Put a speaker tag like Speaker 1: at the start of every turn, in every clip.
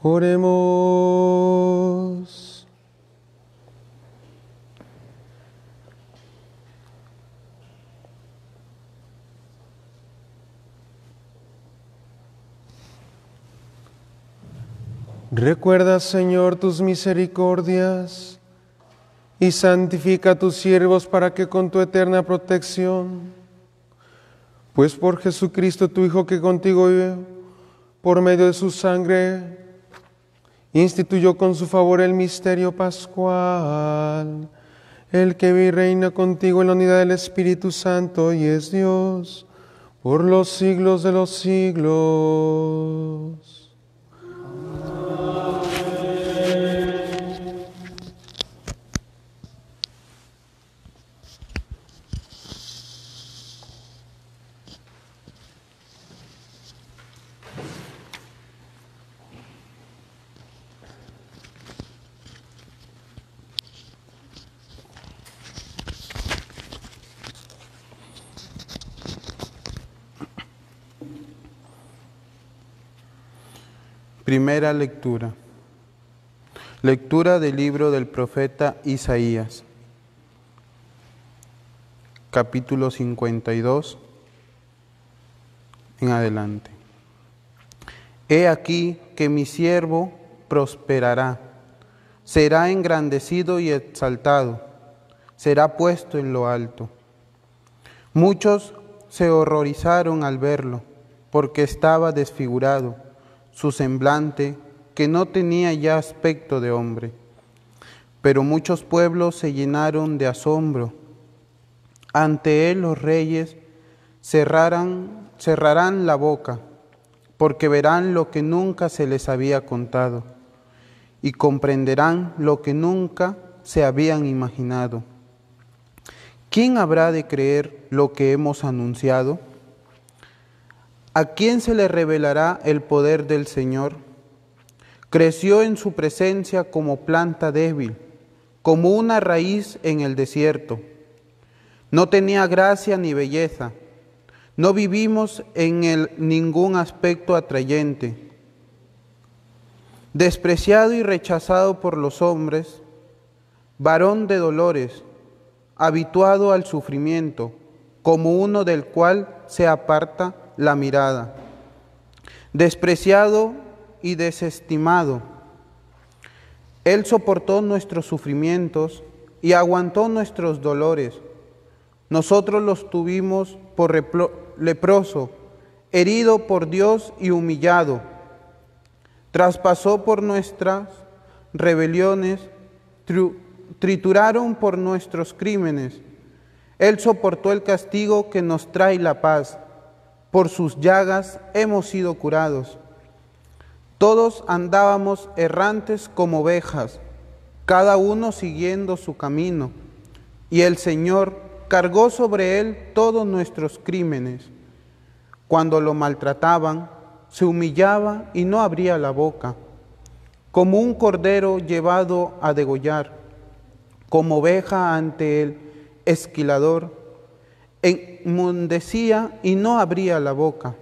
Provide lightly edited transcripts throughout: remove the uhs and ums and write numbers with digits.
Speaker 1: Oremos. Recuerda, Señor, tus misericordias y santifica a tus siervos para que con tu eterna protección, pues por Jesucristo tu Hijo, que contigo vive, por medio de su sangre, instituyó con su favor el misterio pascual, el que vive y reina contigo en la unidad del Espíritu Santo y es Dios por los siglos de los siglos.
Speaker 2: Primera lectura. Lectura del libro del profeta Isaías, capítulo 52 en adelante. He aquí que mi siervo prosperará, será engrandecido y exaltado, será puesto en lo alto. Muchos se horrorizaron al verlo, porque estaba desfigurado su semblante, que no tenía ya aspecto de hombre. Pero muchos pueblos se llenaron de asombro. Ante él los reyes cerrarán la boca, porque verán lo que nunca se les había contado, y comprenderán lo que nunca se habían imaginado. ¿Quién habrá de creer lo que hemos anunciado? ¿A quién se le revelará el poder del Señor? Creció en su presencia como planta débil, como una raíz en el desierto. No tenía gracia ni belleza, no vivimos en él ningún aspecto atrayente. Despreciado y rechazado por los hombres, varón de dolores, habituado al sufrimiento, como uno del cual se aparta la mirada, despreciado y desestimado. Él soportó nuestros sufrimientos y aguantó nuestros dolores. Nosotros los tuvimos por leproso, herido por Dios y humillado. Traspasó por nuestras rebeliones, trituraron por nuestros crímenes. Él soportó el castigo que nos trae la paz. Por sus llagas hemos sido curados. Todos andábamos errantes como ovejas, cada uno siguiendo su camino, y el Señor cargó sobre él todos nuestros crímenes. Cuando lo maltrataban, se humillaba y no abría la boca, como un cordero llevado a degollar, como oveja ante el esquilador, enmudecía y no abría la boca.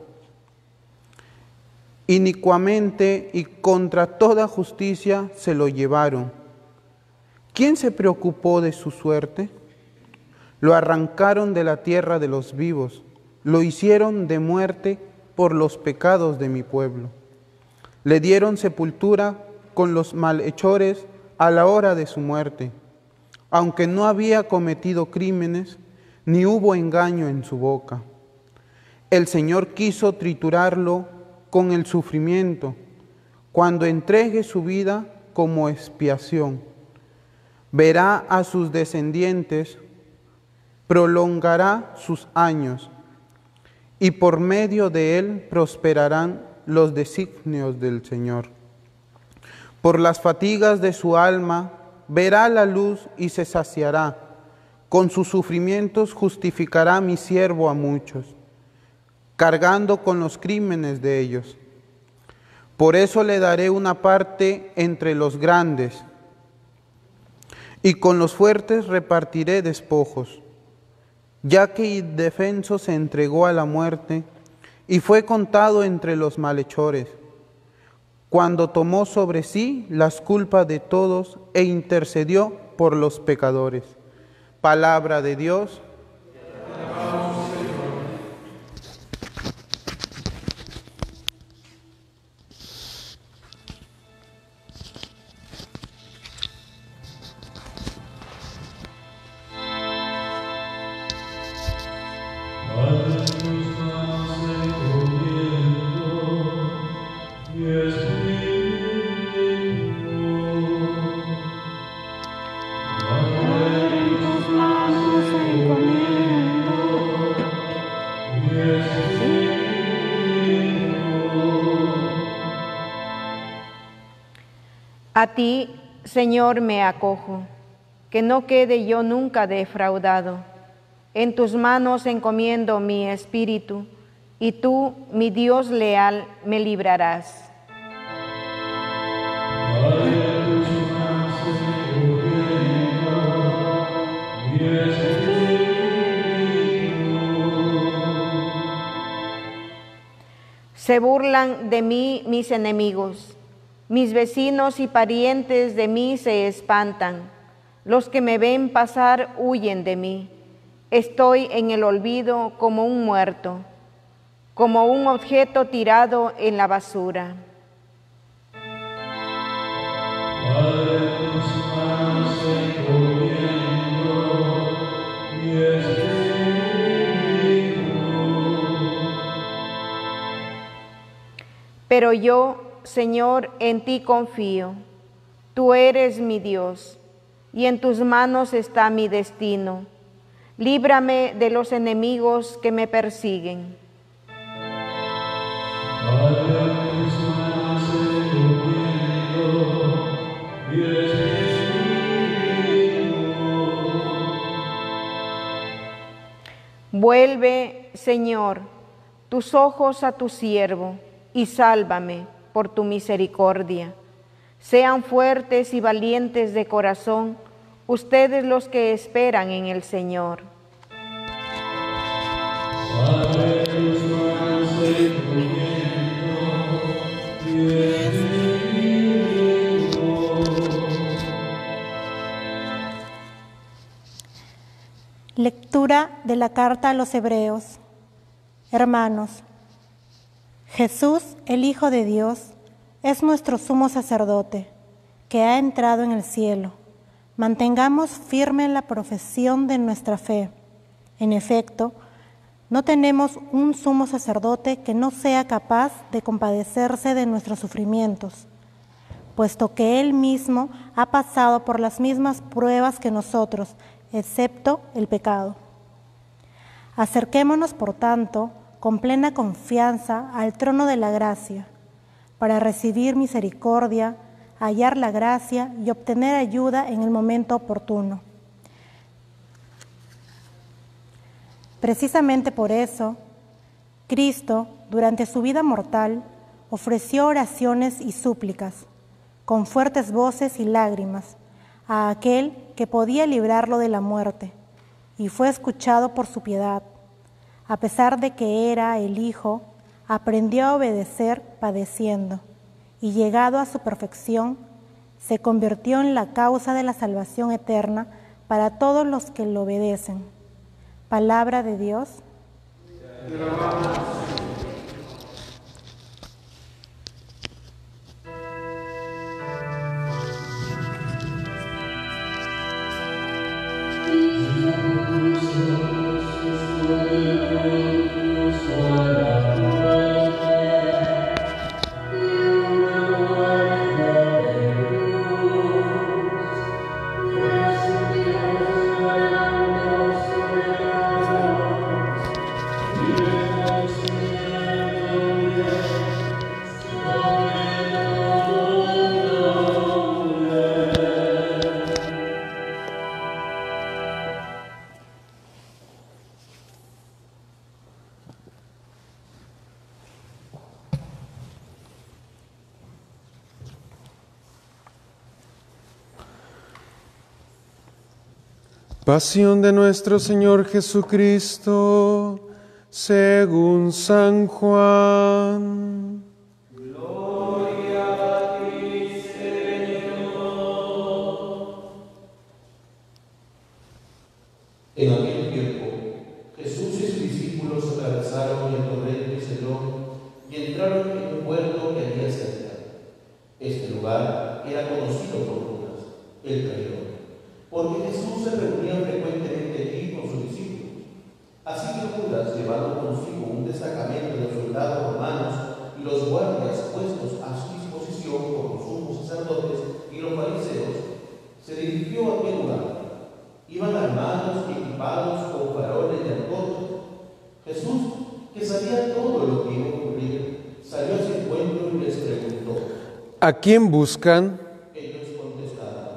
Speaker 2: Inicuamente y contra toda justicia se lo llevaron. ¿Quién se preocupó de su suerte? Lo arrancaron de la tierra de los vivos, lo hicieron de muerte por los pecados de mi pueblo. Le dieron sepultura con los malhechores a la hora de su muerte, aunque no había cometido crímenes, ni hubo engaño en su boca. El Señor quiso triturarlo con el sufrimiento, cuando entregue su vida como expiación. Verá a sus descendientes, prolongará sus años, y por medio de él prosperarán los designios del Señor. Por las fatigas de su alma verá la luz y se saciará. Con sus sufrimientos justificará mi siervo a muchos, cargando con los crímenes de ellos. Por eso le daré una parte entre los grandes, y con los fuertes repartiré despojos, ya que indefenso se entregó a la muerte y fue contado entre los malhechores. cuando tomó sobre sí las culpas de todos e intercedió por los pecadores. Palabra de Dios.
Speaker 3: A ti, Señor, me acojo, que no quede yo nunca defraudado. En tus manos encomiendo mi espíritu, y tú, mi Dios leal, me librarás. Se burlan de mí mis enemigos. Mis vecinos y parientes de mí se espantan. Los que me ven pasar huyen de mí. Estoy en el olvido como un muerto, como un objeto tirado en la basura. Pero yo, Señor, en ti confío. Tú eres mi Dios, y en tus manos está mi destino. Líbrame de los enemigos que me persiguen. Vuelve, Señor, tus ojos a tu siervo, y sálvame por tu misericordia. Sean fuertes y valientes de corazón, ustedes los que esperan en el Señor.
Speaker 4: Lectura de la carta a los Hebreos. Hermanos, Jesús, el Hijo de Dios, es nuestro sumo sacerdote, que ha entrado en el cielo. Mantengamos firme la profesión de nuestra fe. En efecto, no tenemos un sumo sacerdote que no sea capaz de compadecerse de nuestros sufrimientos, puesto que Él mismo ha pasado por las mismas pruebas que nosotros, excepto el pecado. Acerquémonos, por tanto, con plena confianza al trono de la gracia, para recibir misericordia, hallar la gracia y obtener ayuda en el momento oportuno. Precisamente por eso, Cristo, durante su vida mortal, ofreció oraciones y súplicas, con fuertes voces y lágrimas, a aquel que podía librarlo de la muerte, y fue escuchado por su piedad. A pesar de que era el Hijo, aprendió a obedecer padeciendo, y llegado a su perfección, se convirtió en la causa de la salvación eterna para todos los que lo obedecen. Palabra de Dios.
Speaker 1: Pasión de nuestro Señor Jesucristo, según San Juan.
Speaker 5: Gloria En aquel tiempo, Jesús y sus discípulos atravesaron el torrente Cedrón y entraron en un puerto que había cerca. Este lugar era conocido por Judas, el traidor, porque Jesús se reunía frecuentemente allí con sus discípulos. Así que Judas, llevando consigo un destacamento de soldados romanos y los guardias puestos a su disposición por los sumos sacerdotes y los fariseos, se dirigió a aquel lugar. Iban armados y equipados con faroles y antorchas. Jesús, que sabía todo lo que iba a ocurrir, salió a su encuentro y les preguntó:
Speaker 1: ¿A quién buscan?
Speaker 5: Ellos contestaron: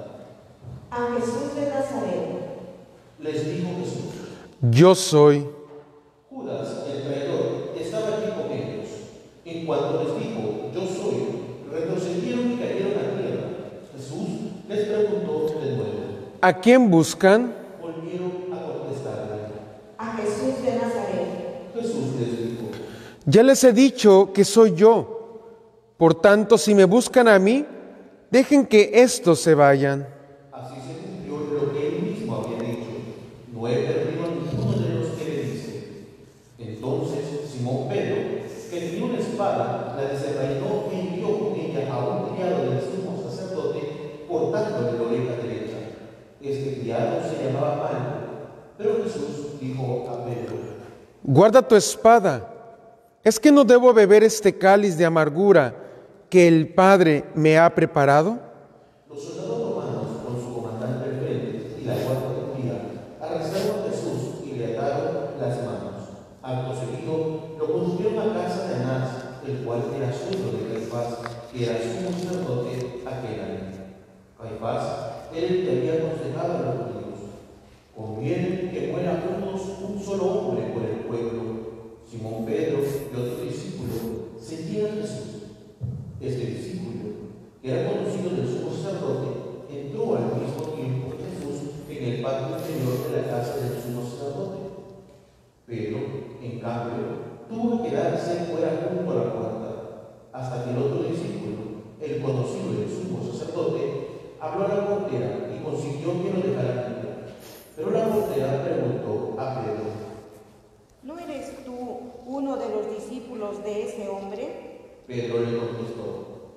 Speaker 3: A Jesús de Nazaret.
Speaker 5: Les dijo Jesús:
Speaker 1: Yo soy.
Speaker 5: Judas, el traidor, estaba allí con ellos. En cuanto les dijo: Yo soy, retrocedieron y cayeron a tierra. Jesús les preguntó de nuevo:
Speaker 1: ¿A quién buscan?
Speaker 5: Volvieron a contestarle:
Speaker 3: A Jesús de Nazaret.
Speaker 5: Jesús les dijo:
Speaker 1: Ya les he dicho que soy yo. Por tanto, si me buscan a mí, dejen que estos se vayan.
Speaker 5: Así se cumplió lo que él mismo había dicho: no he perdido a ninguno de los que le dice. Entonces Simón Pedro, que tenía una espada, la desenvainó e envió con ella a un criado del sumo sacerdote, cortándole la oreja derecha. Este criado se llamaba Malco. Pero Jesús dijo a Pedro:
Speaker 1: Guarda tu espada. ¿Es que no debo beber este cáliz de amargura que el Padre me ha preparado?
Speaker 5: Los soldados romanos, con su comandante al frente y la guardia cumplida, arrestaron a Jesús y le ataron las manos. Acto seguido, lo condujeron a casa de Anás, el cual era suegro de Caifás, que era sumo sacerdote aquel año. Caifás era el que había aconsejado a los judíos: conviene que muera un solo hombre por el pueblo. Simón Pedro y otro discípulo seguían a Jesús. Este discípulo, que era conocido del sumo sacerdote, entró al mismo tiempo que Jesús en el patio interior de la casa del sumo sacerdote. Pedro, en cambio, tuvo que quedarse fuera junto a la puerta, hasta que el otro discípulo, el conocido del sumo sacerdote, habló a la portera y consiguió que lo dejara entrar. Pero la portera preguntó a Pedro:
Speaker 3: ¿No eres tú uno de los discípulos de ese hombre?
Speaker 5: Pedro le contestó: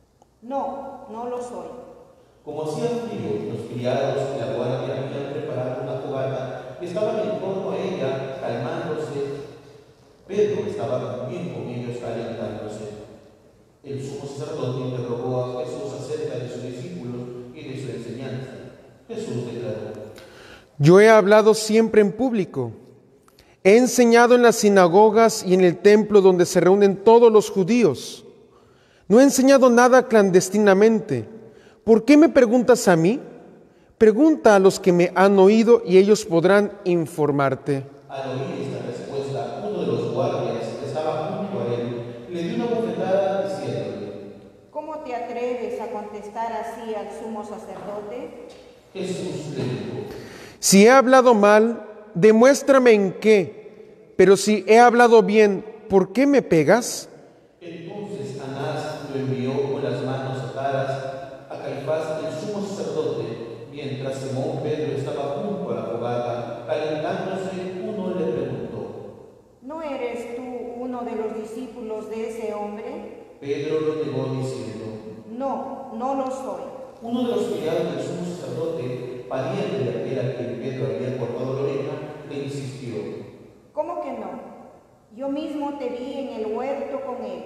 Speaker 3: No, no lo soy.
Speaker 5: Como hacía frío, los criados y la guardia habían preparado una fogata y estaban en torno a ella, calmándose. Pedro estaba también con ellos calentándose. El sumo sacerdote interrogó a Jesús acerca de sus discípulos y de su enseñanza. Jesús declaró:
Speaker 1: Yo he hablado siempre en público. He enseñado en las sinagogas y en el templo donde se reúnen todos los judíos. No he enseñado nada clandestinamente. ¿Por qué me preguntas a mí? Pregunta a los que me han oído y ellos podrán informarte.
Speaker 5: Al oír esta respuesta, uno de los guardias que estaba junto a él le dio una bofetada diciéndole:
Speaker 3: ¿Cómo te atreves a contestar así al sumo sacerdote?
Speaker 5: Jesús le dijo:
Speaker 1: Si he hablado mal, demuéstrame en qué. Pero si he hablado bien, ¿por qué me pegas?
Speaker 5: Entonces Anás lo envió con las manos atadas a Caifás, el sumo sacerdote. Mientras Simón Pedro estaba junto a la fogata, calentándose, uno le preguntó:
Speaker 3: ¿No eres tú uno de los discípulos de ese hombre?
Speaker 5: Pedro lo negó diciendo:
Speaker 3: No, no lo soy.
Speaker 5: Uno de los criados del sumo sacerdote, pariente de aquel a quien Pedro había cortado la oreja, le insistió:
Speaker 3: ¿Cómo que no? Yo mismo te vi en el huerto con él.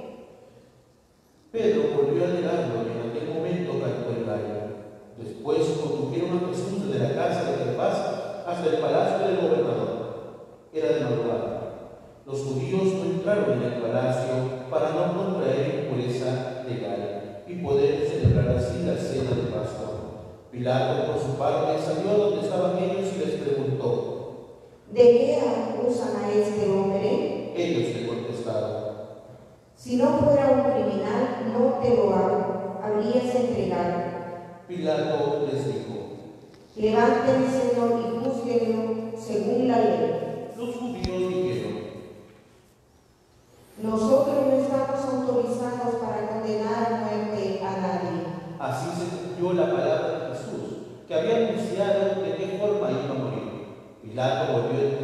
Speaker 5: Pedro volvió a negarlo y en aquel momento cantó el gallo. Después condujeron a Jesús desde la casa de Caifás hasta el palacio del gobernador. Era de madrugada. Los judíos no entraron en el palacio para no contraer impureza legal y poder celebrar así la cena de Pascua. Pilato, por su parte, salió a donde estaban ellos y les preguntó:
Speaker 3: ¿De qué acusan a este hombre?
Speaker 5: Ellos le contestaron:
Speaker 3: Si no fuera un criminal, no te lo habrías entregado.
Speaker 5: Pilato les dijo:
Speaker 3: Levántenselo y júzguenlo según la ley.
Speaker 5: Los judíos dijeron:
Speaker 3: Nosotros no estamos autorizados para condenar a muerte a nadie.
Speaker 5: Así se cumplió la palabra de Jesús, que había anunciado de qué forma iba a morir. Pilato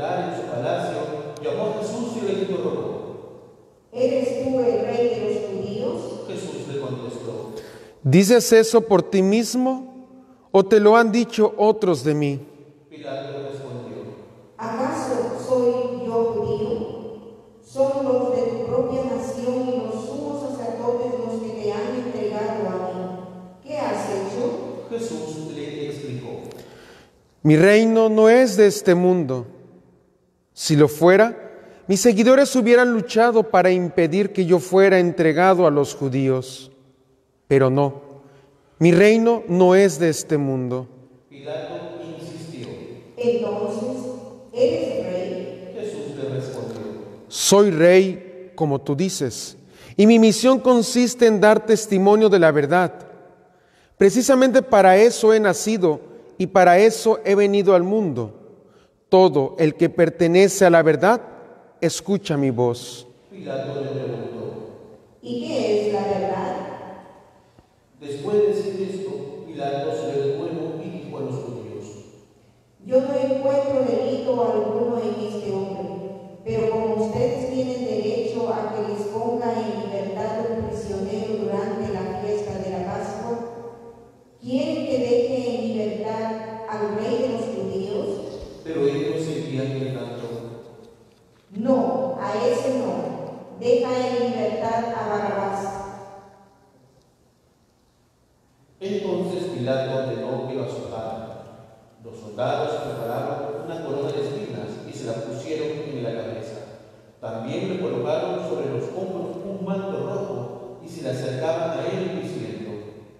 Speaker 5: entrar en su palacio, llamó a Jesús y le interrogó.
Speaker 3: ¿Eres tú el rey de los judíos?
Speaker 5: Jesús le contestó.
Speaker 1: ¿Dices eso por ti mismo o te lo han dicho otros de mí?
Speaker 5: Pilato respondió.
Speaker 3: ¿Acaso soy yo judío? Son los de tu propia nación y los sumos sacerdotes los que te han entregado a mí. ¿Qué has hecho?
Speaker 5: Jesús le explicó.
Speaker 1: Mi reino no es de este mundo. Si lo fuera, mis seguidores hubieran luchado para impedir que yo fuera entregado a los judíos. Pero no, mi reino no es de este mundo.
Speaker 5: Pilato insistió.
Speaker 3: Entonces, ¿eres rey?
Speaker 5: Jesús le respondió.
Speaker 1: Soy rey, como tú dices, y mi misión consiste en dar testimonio de la verdad. Precisamente para eso he nacido y para eso he venido al mundo. Todo el que pertenece a la verdad, escucha mi voz.
Speaker 5: Pilato le preguntó.
Speaker 3: ¿Y qué es la verdad?
Speaker 5: Después de decir esto, Pilato se le devuelve y dijo a los judíos.
Speaker 3: Yo no encuentro delito alguno en este hombre, pero como ustedes tienen derecho a que les ponga en libertad un prisionero durante la fiesta de la Pascua, ¿quieren que deje en libertad al rey de los judíos?
Speaker 5: Pero ellos seguían gritando.
Speaker 3: No, a ese no. Deja en libertad a Barrabás.
Speaker 5: Entonces Pilato ordenó que lo azotaran. Los soldados prepararon una corona de espinas y se la pusieron en la cabeza. También le colocaron sobre los hombros un manto rojo y se le acercaban a él diciendo: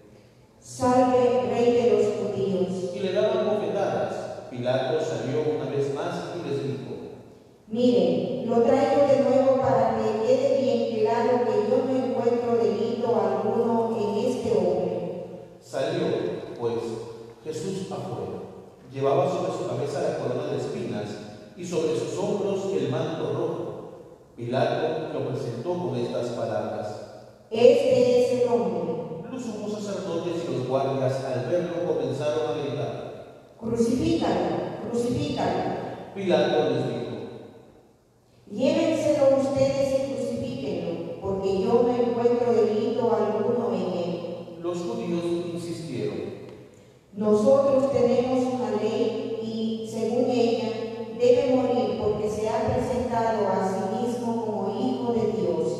Speaker 3: Salve, rey de los judíos.
Speaker 5: Y le daban bofetadas. Pilato salió una vez más y les dijo:
Speaker 3: Miren, lo traigo de nuevo para que quede bien claro que yo no encuentro delito alguno en este hombre.
Speaker 5: Salió, pues, Jesús afuera. Llevaba sobre su cabeza la corona de espinas y sobre sus hombros el manto rojo. Pilato lo presentó con estas palabras:
Speaker 3: Este es el hombre.
Speaker 5: Los sumos sacerdotes y los guardias al verlo comenzaron a gritar:
Speaker 3: Crucifícalo, crucifícalo.
Speaker 5: Pilato les dijo:
Speaker 3: Llévenselo ustedes y crucifíquenlo, porque yo no encuentro delito alguno en él.
Speaker 5: Los judíos insistieron:
Speaker 3: Nosotros tenemos una ley y, según ella, debe morir porque se ha presentado a sí mismo como Hijo de Dios.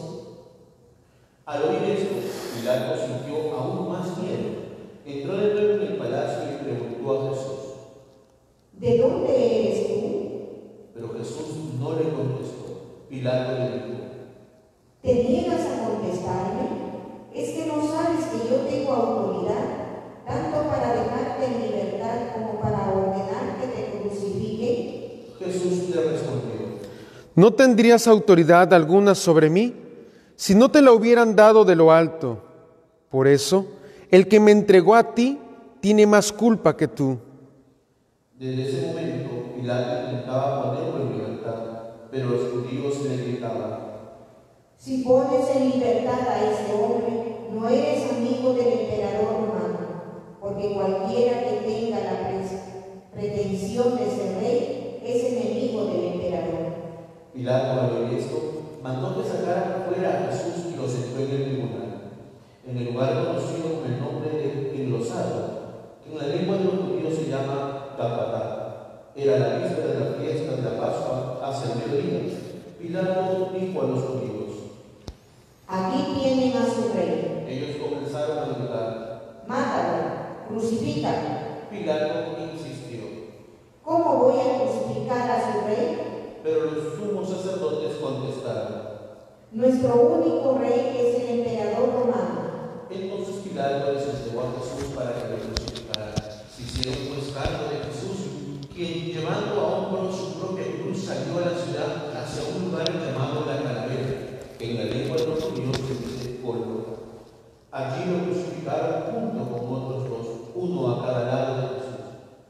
Speaker 5: Al oír esto, Pilato sintió aún más miedo. Entró de nuevo en el palacio y preguntó a Jesús:
Speaker 3: ¿De dónde eres tú?
Speaker 5: Pero Jesús no le contestó. Pilato le dijo:
Speaker 3: ¿Te niegas a contestarme? ¿Es que no sabes que yo tengo autoridad, tanto para dejarte en libertad como para ordenar que te crucifiquen?
Speaker 5: Jesús le respondió:
Speaker 1: ¿No tendrías autoridad alguna sobre mí si no te la hubieran dado de lo alto? Por eso, el que me entregó a ti tiene más culpa que tú.
Speaker 5: Desde ese momento, Pilato intentaba ponerlo en libertad, pero los judíos le gritaban:
Speaker 3: Si pones en libertad a este hombre, no eres amigo del emperador romano, porque cualquiera que tenga la pretensión de ser rey es enemigo del emperador.
Speaker 5: Pilato, al oír esto, mandó que sacaran fuera a Jesús y lo sentó en el tribunal, en el lugar conocido con el nombre de enlosado, que en la lengua de los judíos se llama Gabata. Era la víspera de la fiesta de la Pascua, hacia el mediodía. Pilato dijo a los judíos:
Speaker 3: Aquí tienen a su rey.
Speaker 5: Ellos comenzaron a gritar:
Speaker 3: Mátalo, crucifícalo.
Speaker 5: Pilato insistió.
Speaker 3: ¿Cómo voy a crucificar a su rey?
Speaker 5: Pero los sumos sacerdotes contestaron:
Speaker 3: Nuestro único rey es el emperador romano.
Speaker 5: Entonces Pilato les entregó a Jesús para que lo crucificaran. Se hicieron pues cargo de Jesús, quien llevando a hombros su propia cruz salió a la ciudad hacia un lugar llamado La Calavera, que en la lengua de los judíos se dice Gólgota. Allí lo crucificaron junto con otros dos, uno a cada lado de Jesús.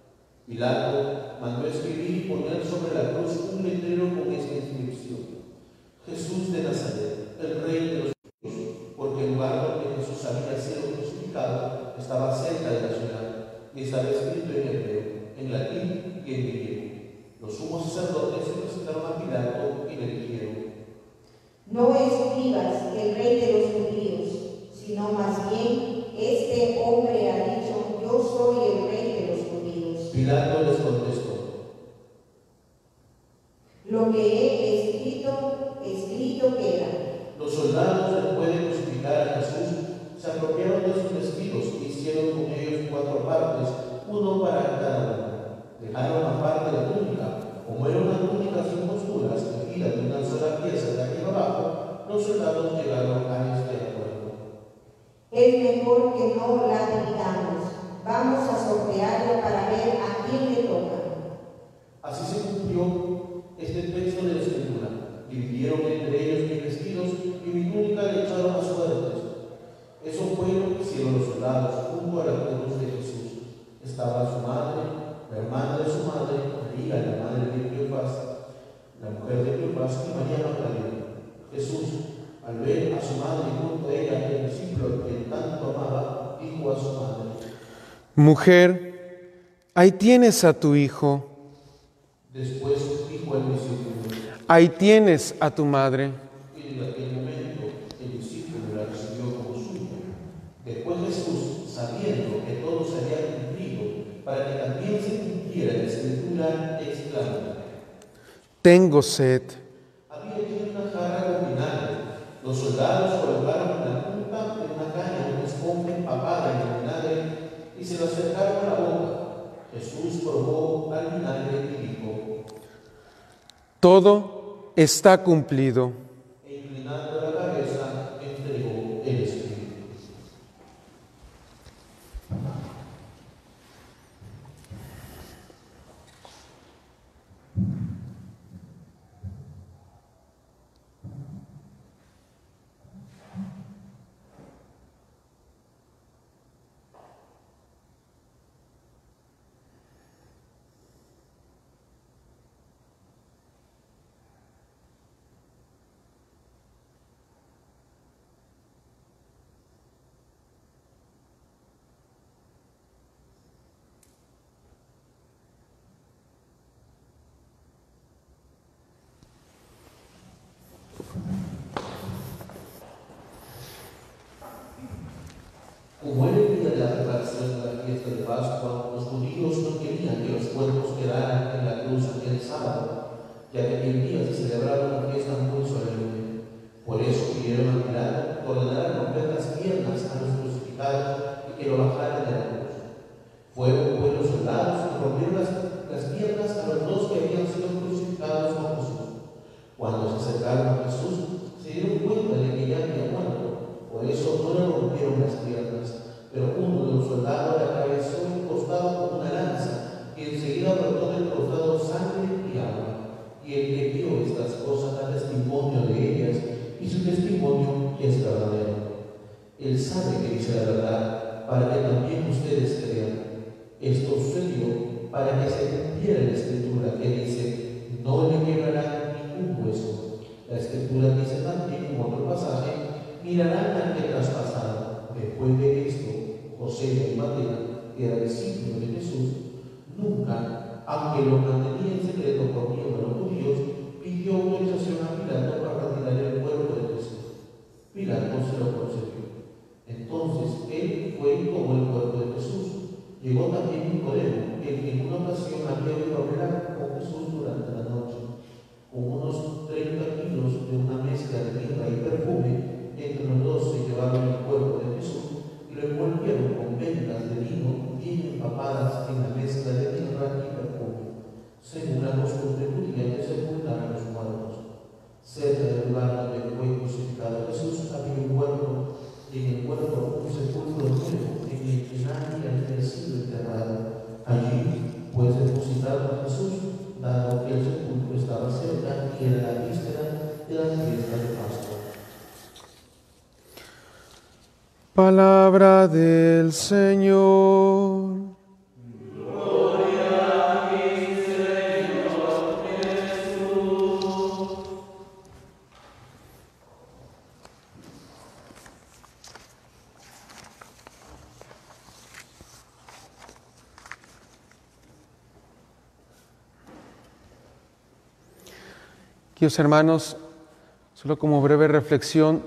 Speaker 5: Pilato mandó escribir y poner sobre la cruz un letrero con esta inscripción: Jesús de Nazaret, el Rey de los judíos, porque el lugar donde Jesús había sido crucificado estaba cerca de la ciudad, y estaba escrito en hebreo, en latín y en griego. Los sumos sacerdotes
Speaker 6: No escribas el rey de los judíos, sino más bien, este hombre ha dicho, yo soy el rey de los judíos.
Speaker 5: Pilato les contestó:
Speaker 6: Lo que he escrito queda.
Speaker 5: Los soldados, después de crucificar a Jesús, se apropiaron de sus vestidos e hicieron con ellos 4 partes, uno para cada uno. Dejaron aparte la túnica. Como era una túnica sin costuras, tejida de una sola pieza de arriba abajo, los soldados llegaron a este acuerdo:
Speaker 6: Es mejor que no la dividamos. Vamos a sortearla para ver a quién le toca.
Speaker 5: Así se cumplió este texto de la Escritura. Dividieron entre ellos mis vestidos y mi túnica le echaron a suertes. Eso fue lo que hicieron los soldados junto a la cruz de Jesús. Estaba su madre, la hermana de su madre, María, la madre de Cleofás, la mujer de Cleofás, y María Magdalena. Jesús, al ver a su madre junto a ella, el discípulo que tanto amaba, dijo a su madre:
Speaker 1: Mujer, ahí tienes a tu hijo.
Speaker 5: Después dijo al discípulo:
Speaker 1: Ahí tienes a tu madre.
Speaker 5: Y en aquel momento el discípulo la recibió como suya. Después Jesús, sabiendo que todo se había cumplido, para que también se cumpliera la Escritura, exclamó:
Speaker 1: Tengo sed.
Speaker 5: Había allí una jarra con vinagre. Los soldados colocaron en la punta de una caña una esponja empapada en el vinagre y se lo acercaron a la boca. Jesús probó al vinagre y dijo:
Speaker 1: Todo está cumplido.
Speaker 5: E inclinando la cabeza, entregó el Espíritu. Como era el día de la preparación de la fiesta de Pascua, los judíos no querían que los cuerpos quedaran en la cruz aquel sábado, ya que aquel día se celebraba una fiesta muy solemne. Por eso pidieron a Pilato que ordenara romper las piernas a los crucificados y que lo bajaran de la cruz. Fueron pues los soldados que rompieron las piernas a los 2 que habían sido crucificados con Jesús. Cuando se acercaron a Jesús, se dieron cuenta de que ya había muerto. Por eso no le rompieron las piernas, pero uno de los soldados le atravesó el costado con una lanza, y enseguida brotó del costado sangre y agua. Y el que vio estas cosas da testimonio de ellas, y su testimonio es verdadero. Él sabe que dice la verdad, para que también ustedes crean. Esto sucedió para que se cumpliera la Escritura que dice: no le quebrarán ningún hueso. La Escritura dice también en otro pasaje: mirarán al que traspasaron. Después de esto, José de Arimatea, que era discípulo de Jesús, nunca, aunque lo mantenía en secreto por miedo a los judíos, pidió autorización a Pilato para retirar el cuerpo de Jesús. Pilato se lo concedió. Entonces él fue y tomó el cuerpo de Jesús. Llegó también Nicodemo, el que en una ocasión había oído hablar con Jesús durante la noche. Con unos 30 kilos de una mezcla de mirra y perfume, entre los 2 se llevaron el cuerpo de Jesús y lo envolvieron con vendas de vino bien empapadas en la mezcla de mirra y perfume, según la costumbre judía de sepultar a los muertos. Cerca del lugar donde fue crucificado Jesús había un huerto, y en el huerto un sepulcro nuevo en el que nadie había sido enterrado. Allí pues depositaron a Jesús, dado que el sepulcro estaba cerca y era la víspera de la fiesta de Pascua.
Speaker 1: Palabra del Señor.
Speaker 7: Gloria a ti, Señor Jesús.
Speaker 1: Queridos hermanos, Solo como breve reflexión,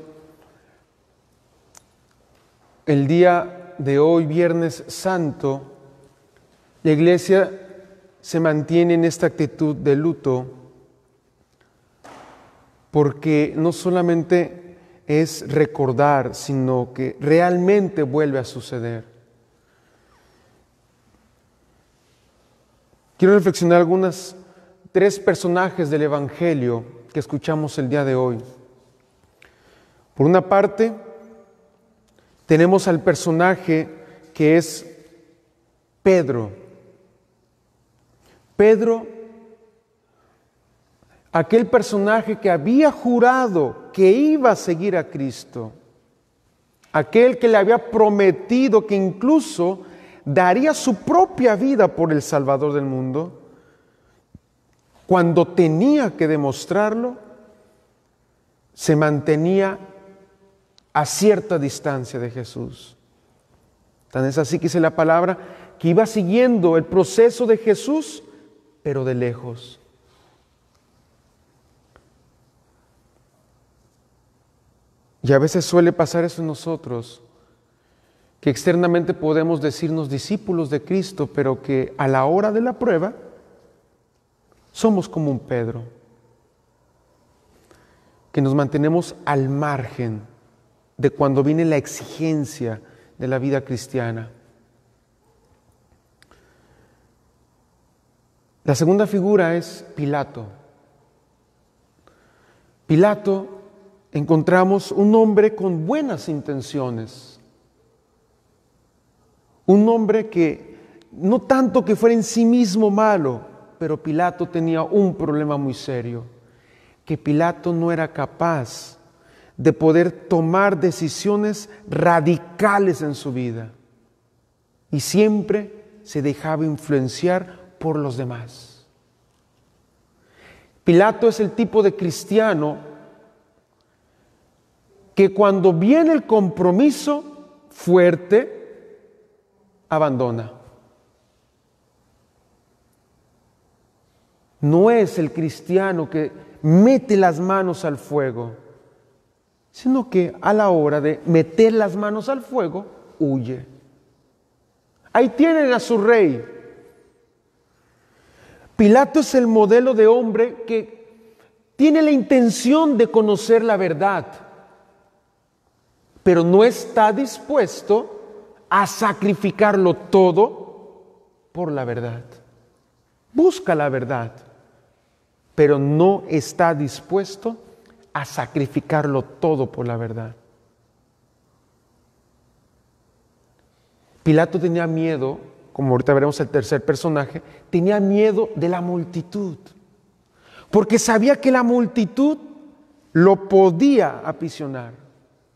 Speaker 1: el día de hoy, Viernes Santo, la Iglesia se mantiene en esta actitud de luto porque no solamente es recordar, sino que realmente vuelve a suceder. Quiero reflexionar algunas 3 personajes del Evangelio que escuchamos el día de hoy. Por una parte, tenemos al personaje que es Pedro. Pedro, aquel personaje que había jurado que iba a seguir a Cristo, aquel que le había prometido que incluso daría su propia vida por el Salvador del mundo, cuando tenía que demostrarlo, se mantenía a cierta distancia de Jesús. Tan es así que dice la palabra que iba siguiendo el proceso de Jesús, pero de lejos. Y a veces suele pasar eso en nosotros, que externamente podemos decirnos discípulos de Cristo, pero que a la hora de la prueba somos como un Pedro, que nos mantenemos al margen de cuando viene la exigencia de la vida cristiana. La segunda figura es Pilato. Pilato, encontramos un hombre con buenas intenciones, un hombre que no tanto que fuera en sí mismo malo, pero Pilato tenía un problema muy serio, que Pilato no era capaz de poder tomar decisiones radicales en su vida y siempre se dejaba influenciar por los demás. Pilato es el tipo de cristiano que cuando viene el compromiso fuerte, abandona. No es el cristiano que mete las manos al fuego, sino que a la hora de meter las manos al fuego, huye. Ahí tienen a su rey. Pilato es el modelo de hombre que tiene la intención de conocer la verdad, pero no está dispuesto a sacrificarlo todo por la verdad. Busca la verdad, pero no está dispuesto a sacrificarlo todo por la verdad. Pilato tenía miedo, como ahorita veremos el tercer personaje, tenía miedo de la multitud, porque sabía que la multitud lo podía aprisionar.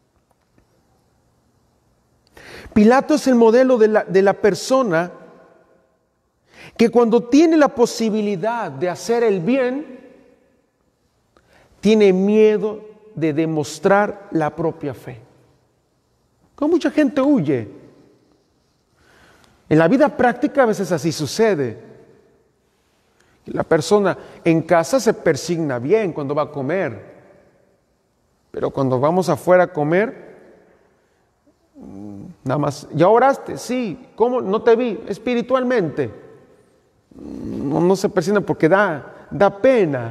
Speaker 1: Pilato es el modelo de la persona que cuando tiene la posibilidad de hacer el bien, tiene miedo de demostrar la propia fe. Como mucha gente huye. En la vida práctica a veces así sucede. La persona en casa se persigna bien cuando va a comer, pero cuando vamos afuera a comer, nada más, ¿ya oraste? Sí. ¿Cómo? No te vi. Espiritualmente. No se persigna porque da pena.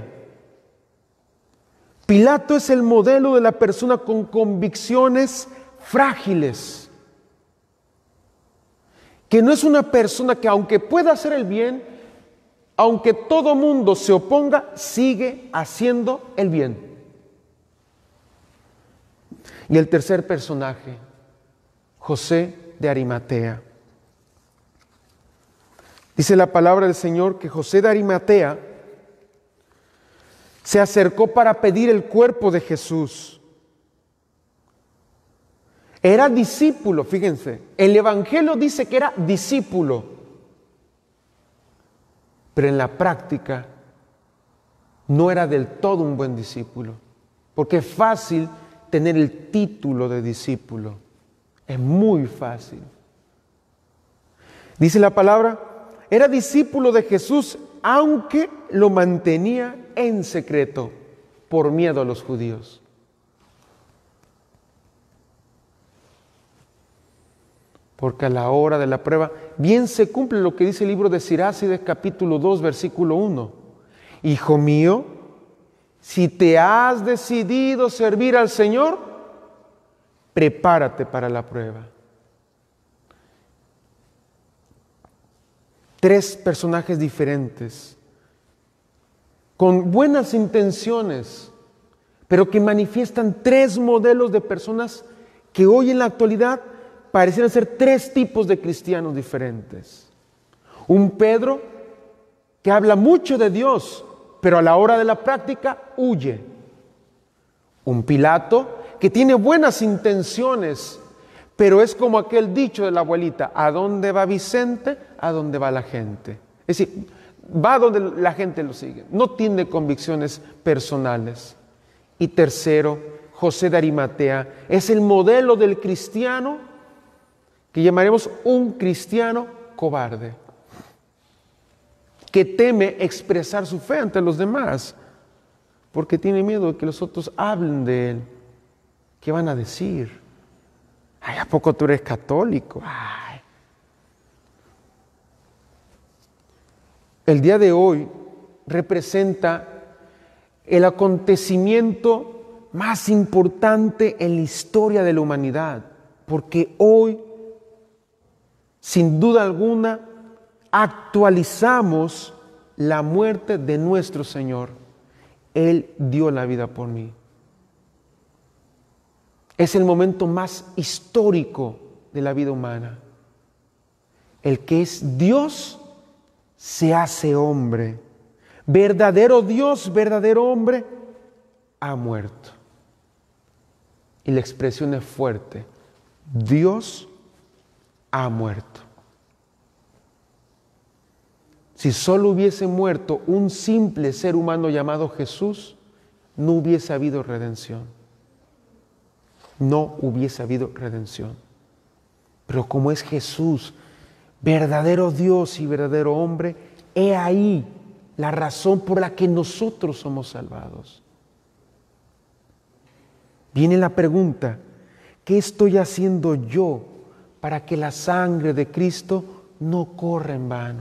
Speaker 1: Pilato es el modelo de la persona con convicciones frágiles, que no es una persona que aunque pueda hacer el bien, aunque todo mundo se oponga, sigue haciendo el bien. Y el tercer personaje, José de Arimatea. Dice la palabra del Señor que José de Arimatea se acercó para pedir el cuerpo de Jesús. Era discípulo, fíjense, el Evangelio dice que era discípulo, pero en la práctica no era del todo un buen discípulo, porque es fácil tener el título de discípulo, es muy fácil. Dice la palabra, era discípulo de Jesús, aunque lo mantenía en secreto por miedo a los judíos. porque a la hora de la prueba bien se cumple lo que dice el libro de Sirácides capítulo 2 versículo 1. Hijo mío, si te has decidido servir al Señor, prepárate para la prueba. 3 personajes diferentes, con buenas intenciones, pero que manifiestan 3 modelos de personas que hoy en la actualidad parecieran ser 3 tipos de cristianos diferentes. Un Pedro que habla mucho de Dios, pero a la hora de la práctica huye. Un Pilato que tiene buenas intenciones, pero es como aquel dicho de la abuelita: ¿a dónde va Vicente? A dónde va la gente. Es decir, va donde la gente lo sigue, no tiene convicciones personales. Y tercero, José de Arimatea es el modelo del cristiano que llamaremos un cristiano cobarde, que teme expresar su fe ante los demás, porque tiene miedo de que los otros hablen de él. ¿Qué van a decir? Ay, ¿a poco tú eres católico? Ay. El día de hoy representa el acontecimiento más importante en la historia de la humanidad, porque hoy, sin duda alguna, actualizamos la muerte de nuestro Señor. Él dio la vida por mí. Es el momento más histórico de la vida humana. El que es Dios se hace hombre. Verdadero Dios, verdadero hombre, ha muerto. Y la expresión es fuerte: Dios ha muerto. Si solo hubiese muerto un simple ser humano llamado Jesús, no hubiese habido redención. No hubiese habido redención. Pero como es Jesús, verdadero Dios y verdadero hombre, he ahí la razón por la que nosotros somos salvados. Viene la pregunta: ¿qué estoy haciendo yo para que la sangre de Cristo no corra en vano?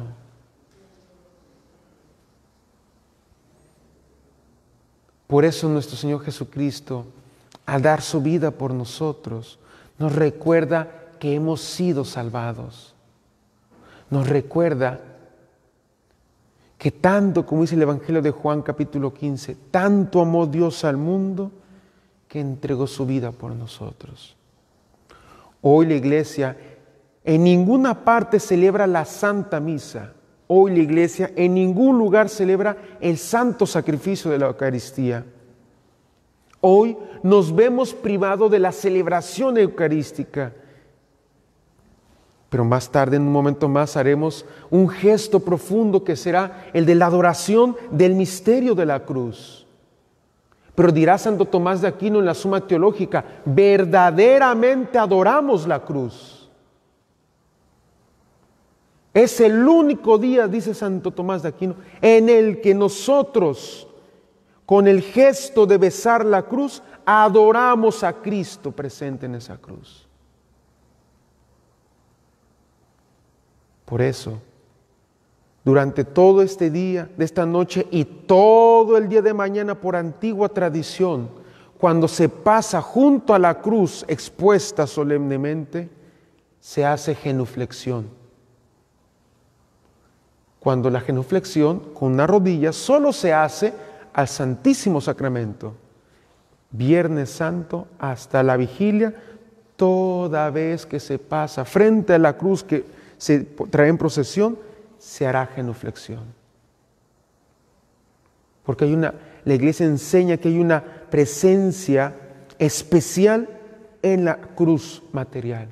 Speaker 1: Por eso nuestro Señor Jesucristo, al dar su vida por nosotros, nos recuerda que hemos sido salvados. Nos recuerda que tanto, como dice el Evangelio de Juan capítulo 15, tanto amó Dios al mundo que entregó su vida por nosotros. Hoy la Iglesia en ninguna parte celebra la Santa Misa. Hoy la Iglesia en ningún lugar celebra el santo sacrificio de la Eucaristía. Hoy nos vemos privados de la celebración eucarística. Pero más tarde, en un momento más, haremos un gesto profundo que será el de la adoración del misterio de la cruz. Pero dirá Santo Tomás de Aquino en la Suma Teológica: verdaderamente adoramos la cruz. Es el único día, dice Santo Tomás de Aquino, en el que nosotros, con el gesto de besar la cruz, adoramos a Cristo presente en esa cruz. Por eso, durante todo este día, de esta noche y todo el día de mañana, por antigua tradición, cuando se pasa junto a la cruz expuesta solemnemente, se hace genuflexión. Cuando la genuflexión con una rodilla solo se hace al Santísimo Sacramento. Viernes Santo hasta la vigilia, toda vez que se pasa frente a la cruz que se trae en procesión, se hará genuflexión. Porque la Iglesia enseña que hay una presencia especial en la cruz material.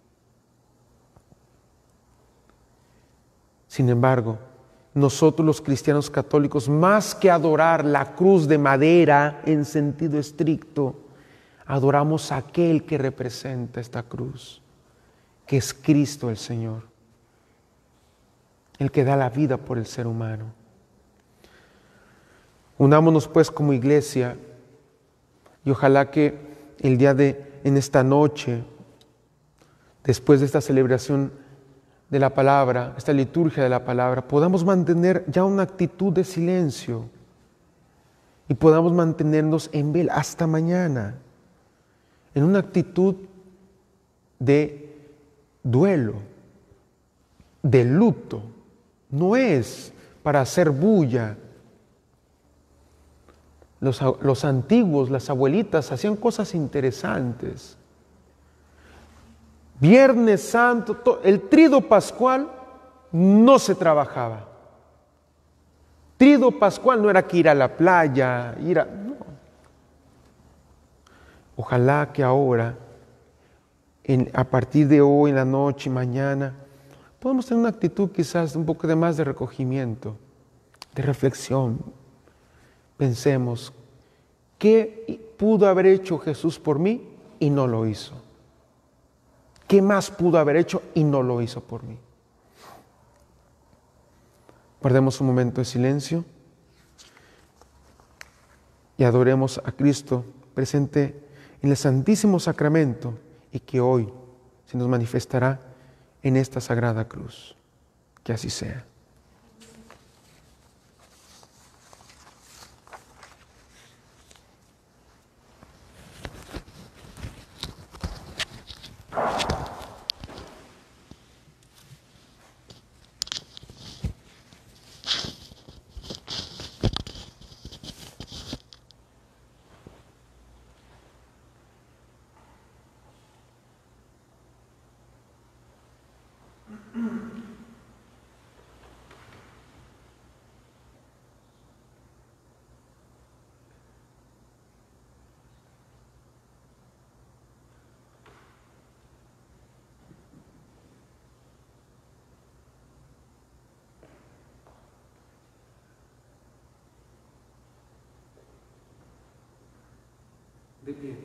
Speaker 1: Sin embargo, nosotros los cristianos católicos, más que adorar la cruz de madera en sentido estricto, adoramos a aquel que representa esta cruz, que es Cristo el Señor, el que da la vida por el ser humano. Unámonos pues como iglesia y ojalá que en esta noche después de esta celebración de la palabra, esta liturgia de la palabra, podamos mantener ya una actitud de silencio y podamos mantenernos en vela hasta mañana, en una actitud de duelo, de luto. No es para hacer bulla. Los antiguos, las abuelitas, hacían cosas interesantes. Viernes Santo, el trido pascual no se trabajaba. Trido pascual no era que ir a la playa, no. Ojalá que ahora, a partir de hoy, en la noche y mañana, podamos tener una actitud quizás un poco de más de recogimiento, de reflexión. Pensemos, ¿qué pudo haber hecho Jesús por mí y no lo hizo? ¿Qué más pudo haber hecho y no lo hizo por mí? Guardemos un momento de silencio y adoremos a Cristo presente en el Santísimo Sacramento y que hoy se nos manifestará en esta Sagrada Cruz. Que así sea. De pie.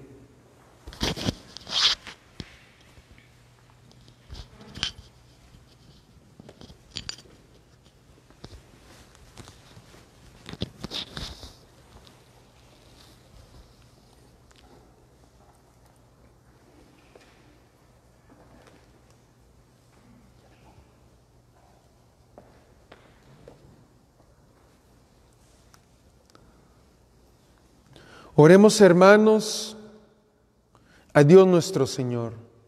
Speaker 1: Oremos, hermanos, a Dios nuestro Señor.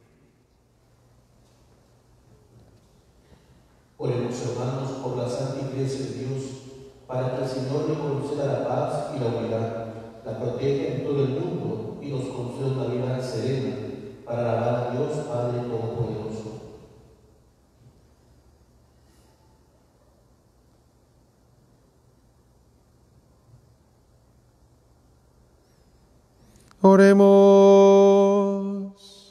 Speaker 5: Oremos, hermanos, por la Santa Iglesia de Dios, para que el Señor le conceda la paz y la unidad, la proteja en todo el mundo y nos conceda una vida serena, para alabar a Dios Padre Todopoderoso. Oremos.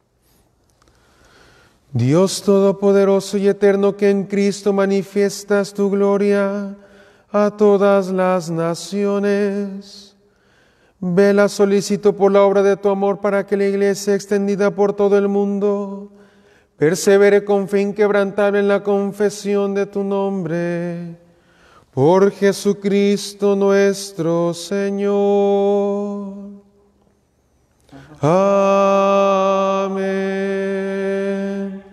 Speaker 5: Dios Todopoderoso y Eterno, que en Cristo manifiestas tu gloria a todas las naciones, vela solicito por la obra de tu amor para que la Iglesia extendida por todo el mundo persevere con fe inquebrantable en la confesión de tu nombre. Por Jesucristo nuestro Señor. Amén.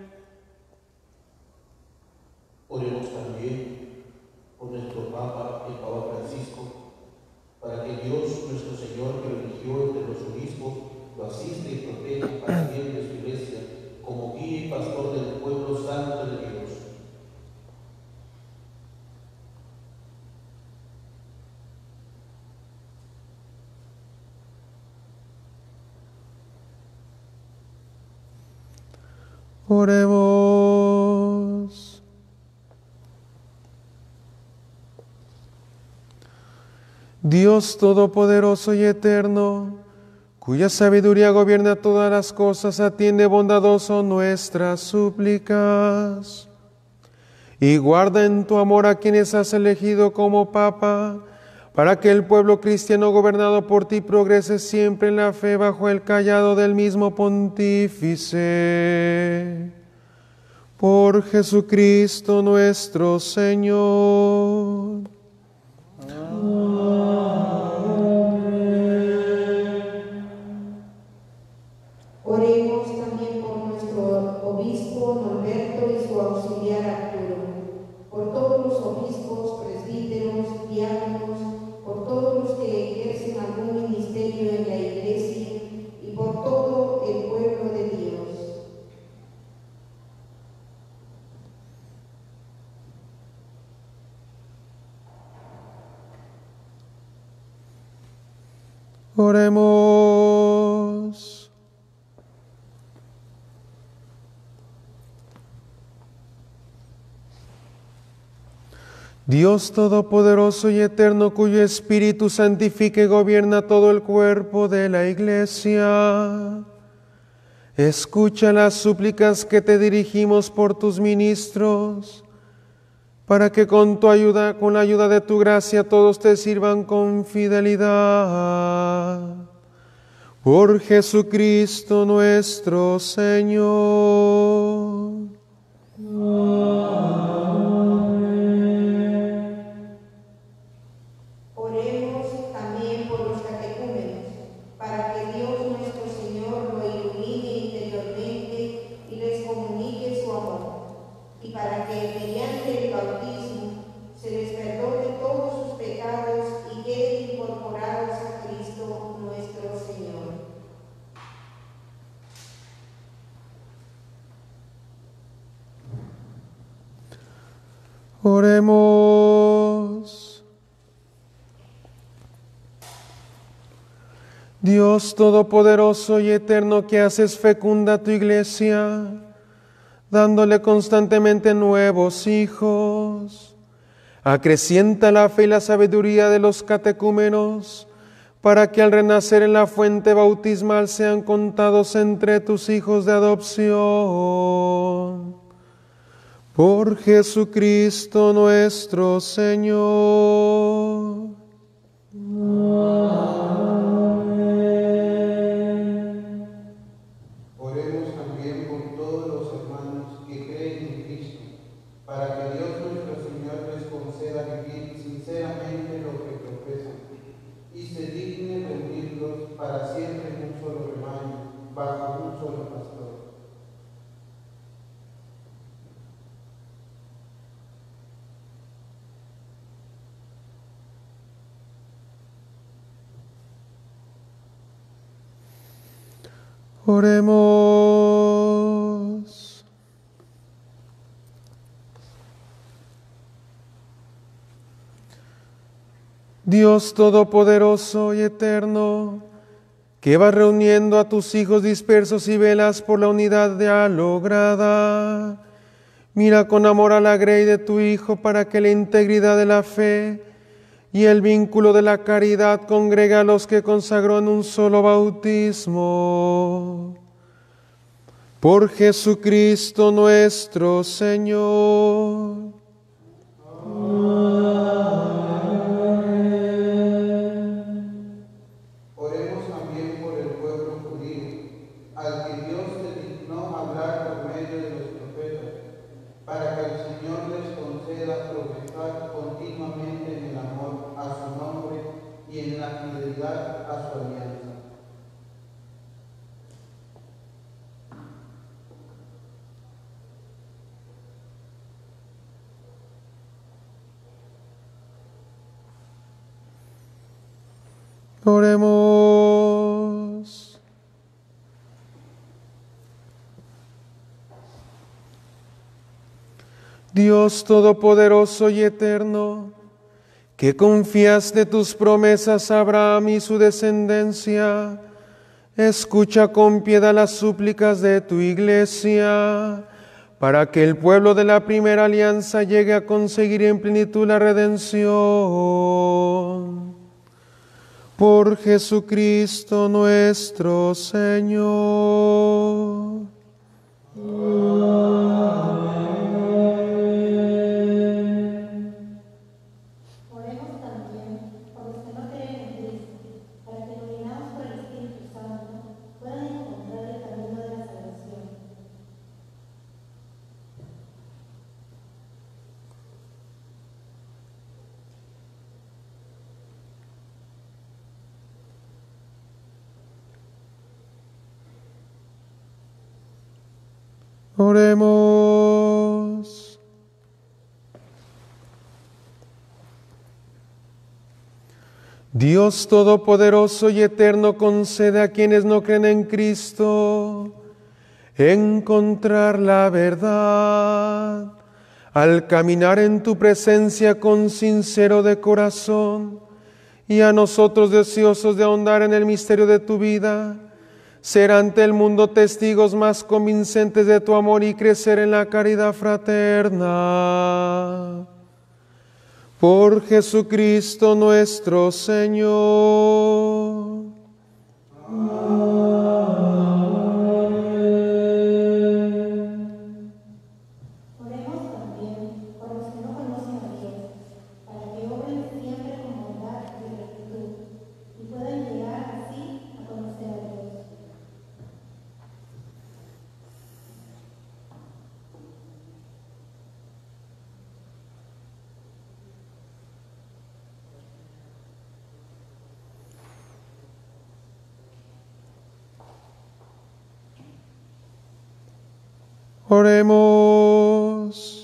Speaker 5: Oremos también por nuestro Papa, el Papa Francisco, para que Dios nuestro Señor, que eligió entre los obispos, lo asista y proteja para bien de su Iglesia, como guía y pastor del pueblo santo de Dios. Oremos. Dios Todopoderoso y Eterno, cuya sabiduría gobierna todas las cosas, atiende bondadoso nuestras súplicas y guarda en tu amor a quienes has elegido como Papa, para que el pueblo cristiano gobernado por ti progrese siempre en la fe bajo el cayado del mismo pontífice. Por Jesucristo nuestro Señor.
Speaker 6: Oremos también por nuestro
Speaker 1: Oremos. Dios Todopoderoso y Eterno, cuyo Espíritu santifica y gobierna todo el cuerpo de la Iglesia, escucha las súplicas que te dirigimos por tus ministros, para que con la ayuda de tu gracia, todos te sirvan con fidelidad. Por Jesucristo nuestro Señor.
Speaker 6: Oremos también por los catecúmenos, para que Dios nuestro Señor lo ilumine interiormente y les comunique su amor, y para que mediante el bautismo se les perdone todos sus pecados y queden incorporados a Cristo nuestro Señor.
Speaker 1: Oremos. Dios Todopoderoso y Eterno, que haces fecunda tu Iglesia, dándole constantemente nuevos hijos, acrecienta la fe y la sabiduría de los catecúmenos, para que al renacer en la fuente bautismal sean contados entre tus hijos de adopción. Por Jesucristo nuestro Señor.
Speaker 2: Oremos también por todos los hermanos que creen en Cristo, para que Dios nuestro Señor les conceda vivir sinceramente lo que profesan, y se digne reunirlos para siempre en un solo rebaño, bajo un solo pastor.
Speaker 1: Oremos. Dios Todopoderoso y Eterno, que vas reuniendo a tus hijos dispersos y velas por la unidad ya lograda, mira con amor a la grey de tu Hijo, para que la integridad de la fe y el vínculo de la caridad congrega a los que consagró en un solo bautismo. Por Jesucristo nuestro Señor.
Speaker 2: Oremos también por el pueblo judío, al que Dios se dignó hablar por medio de los profetas, para que el Señor les conceda progresar continuamente en el amor a su nombre y en la fidelidad a su alianza.
Speaker 1: Oremos. Dios Todopoderoso y Eterno, que confiaste tus promesas a Abraham y su descendencia, escucha con piedad las súplicas de tu Iglesia, para que el pueblo de la primera alianza llegue a conseguir en plenitud la redención. Por Jesucristo nuestro Señor.
Speaker 4: Oremos también por los que no creen en Cristo, para que, iluminados por el Espíritu Santo, puedan encontrar el camino de la salvación.
Speaker 1: Oremos. Dios Todopoderoso y Eterno, concede a quienes no creen en Cristo encontrar la verdad al caminar en tu presencia con sincero de corazón y a nosotros deseosos de ahondar en el misterio de tu vida, ser ante el mundo testigos más convincentes de tu amor y crecer en la caridad fraterna. Por Jesucristo nuestro Señor.
Speaker 4: Oremos también por los que no conocen a Dios, para que obren siempre con bondad y rectitud, y puedan llegar así a conocer a Dios.
Speaker 1: Oremos.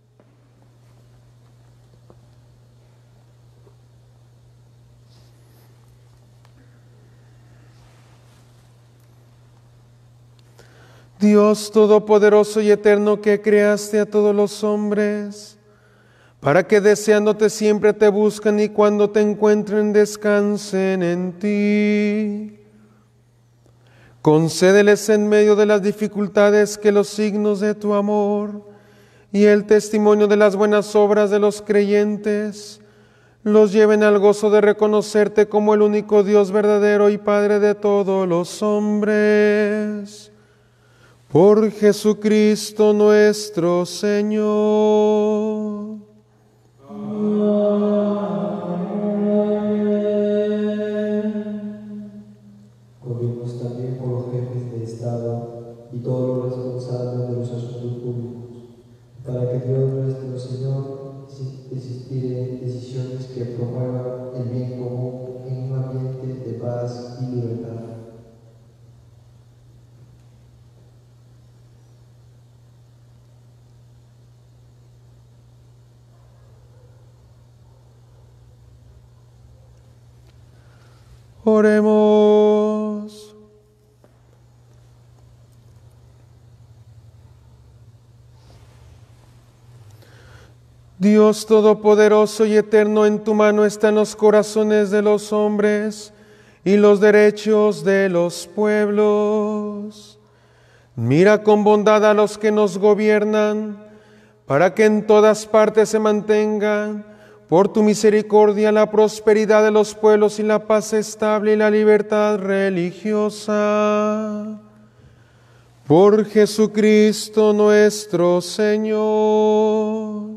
Speaker 1: Dios Todopoderoso y Eterno, que creaste a todos los hombres, para que deseándote siempre te buscan y cuando te encuentren descansen en ti. Concédeles en medio de las dificultades que los signos de tu amor y el testimonio de las buenas obras de los creyentes los lleven al gozo de reconocerte como el único Dios verdadero y Padre de todos los hombres. Por Jesucristo nuestro Señor.
Speaker 8: Oremos también por los jefes de Estado y todos los responsables de los asuntos públicos, para que Dios nuestro Señor inspire decisiones que promuevan el bien común en un ambiente de paz y libertad.
Speaker 1: Oremos. Dios Todopoderoso y Eterno, en tu mano están los corazones de los hombres y los derechos de los pueblos. Mira con bondad a los que nos gobiernan, para que en todas partes se mantengan, por tu misericordia, la prosperidad de los pueblos y la paz estable y la libertad religiosa. Por Jesucristo nuestro Señor.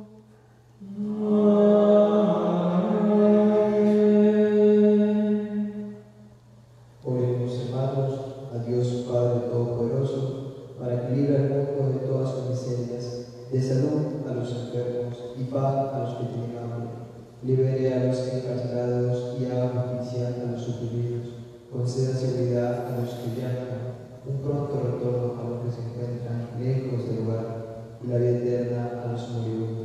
Speaker 8: Oremos, hermanos, a Dios Padre Todopoderoso, para que libre al mundo de todas sus miserias, de salud a los enfermos y paz a los que tienen hambre. Libere a los encarcelados y haga justicia a los oprimidos. Conceda seguridad a los que llaman, un pronto retorno a los que se encuentran lejos del hogar, y la vida eterna a los moribundos.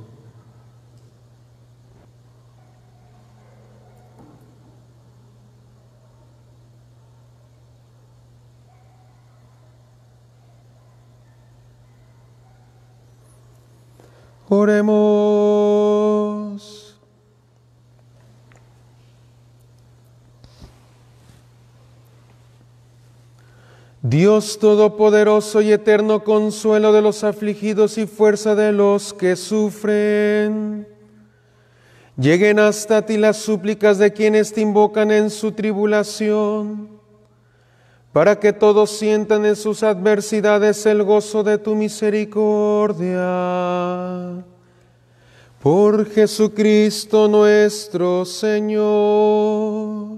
Speaker 1: Oremos. Dios Todopoderoso y Eterno, consuelo de los afligidos y fuerza de los que sufren, lleguen hasta ti las súplicas de quienes te invocan en su tribulación, para que todos sientan en sus adversidades el gozo de tu misericordia. Por Jesucristo nuestro Señor.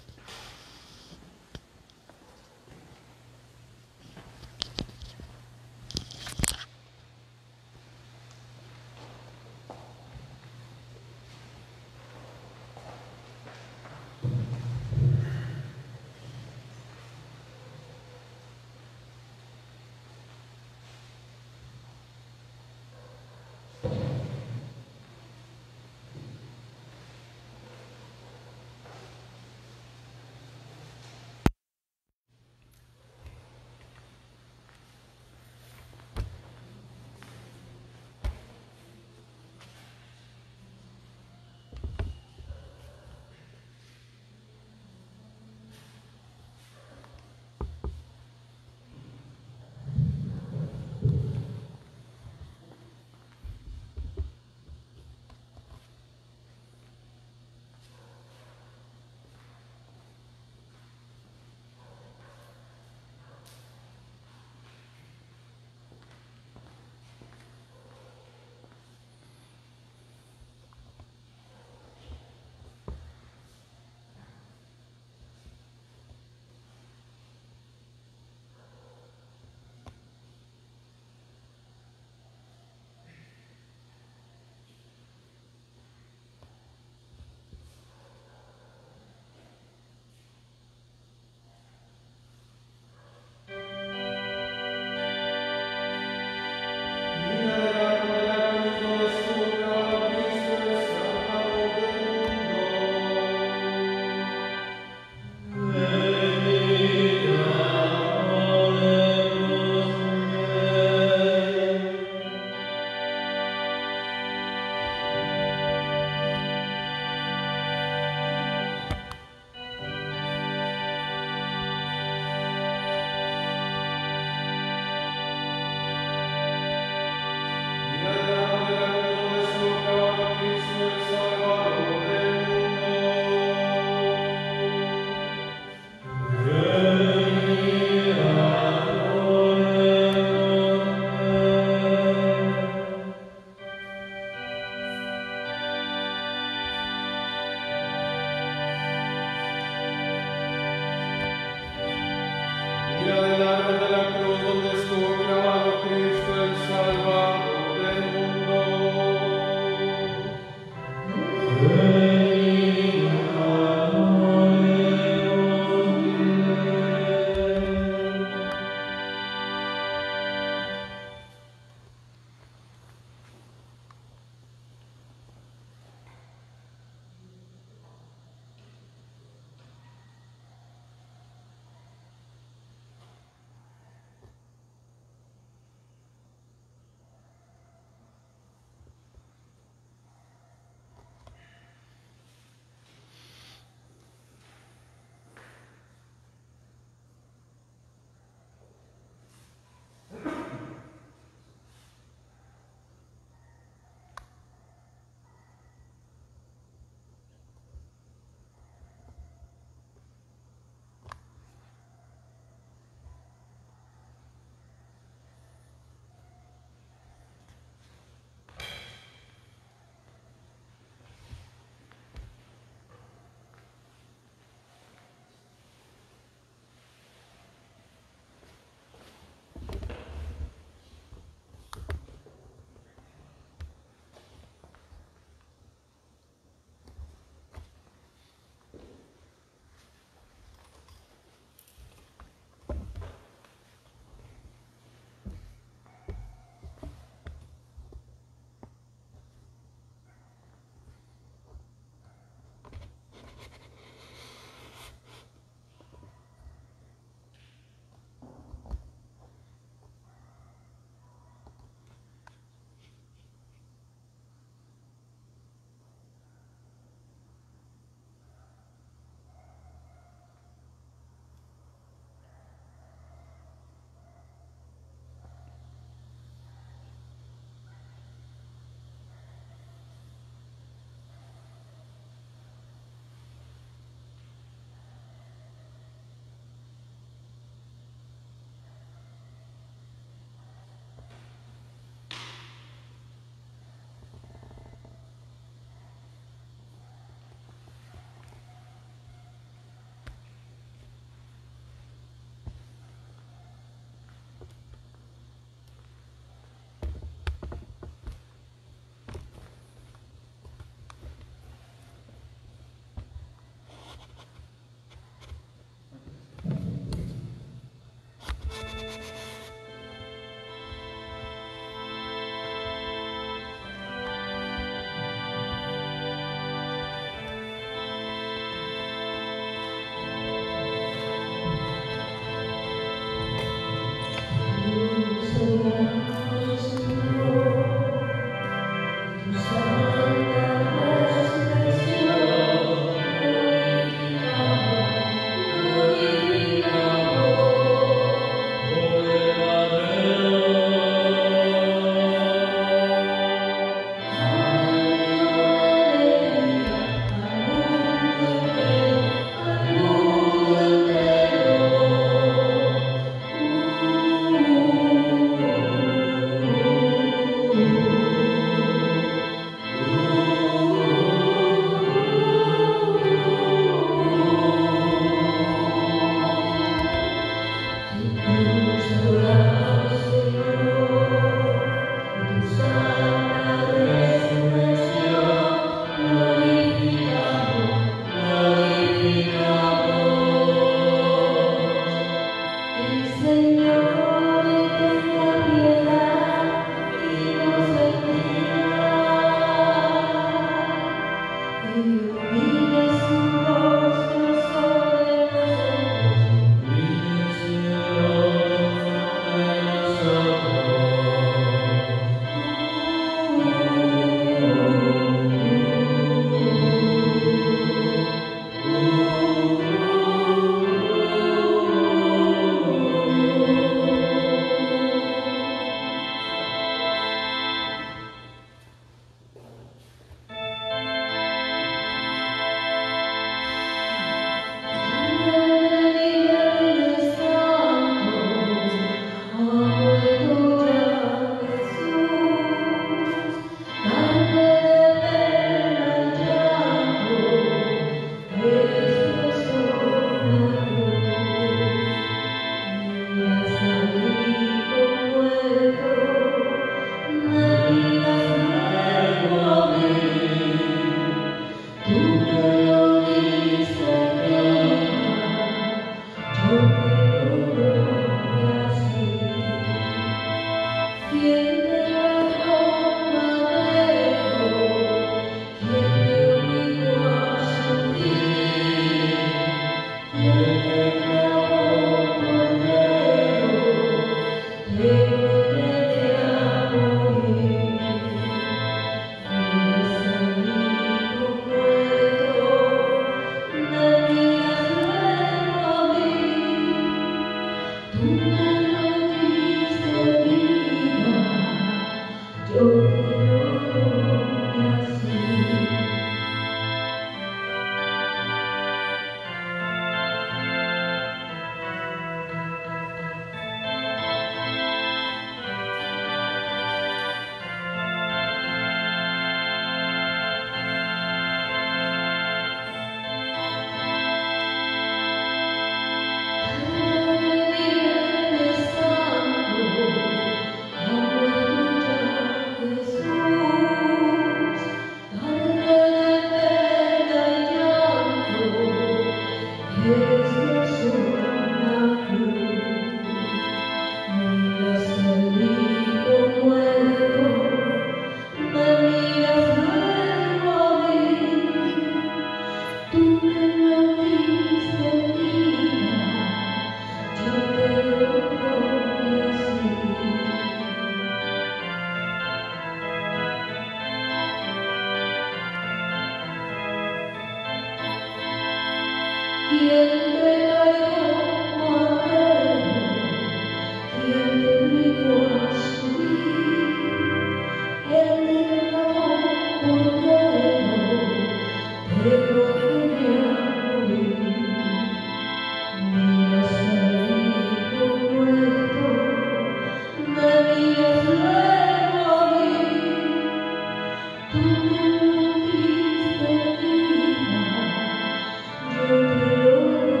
Speaker 9: Yo te lo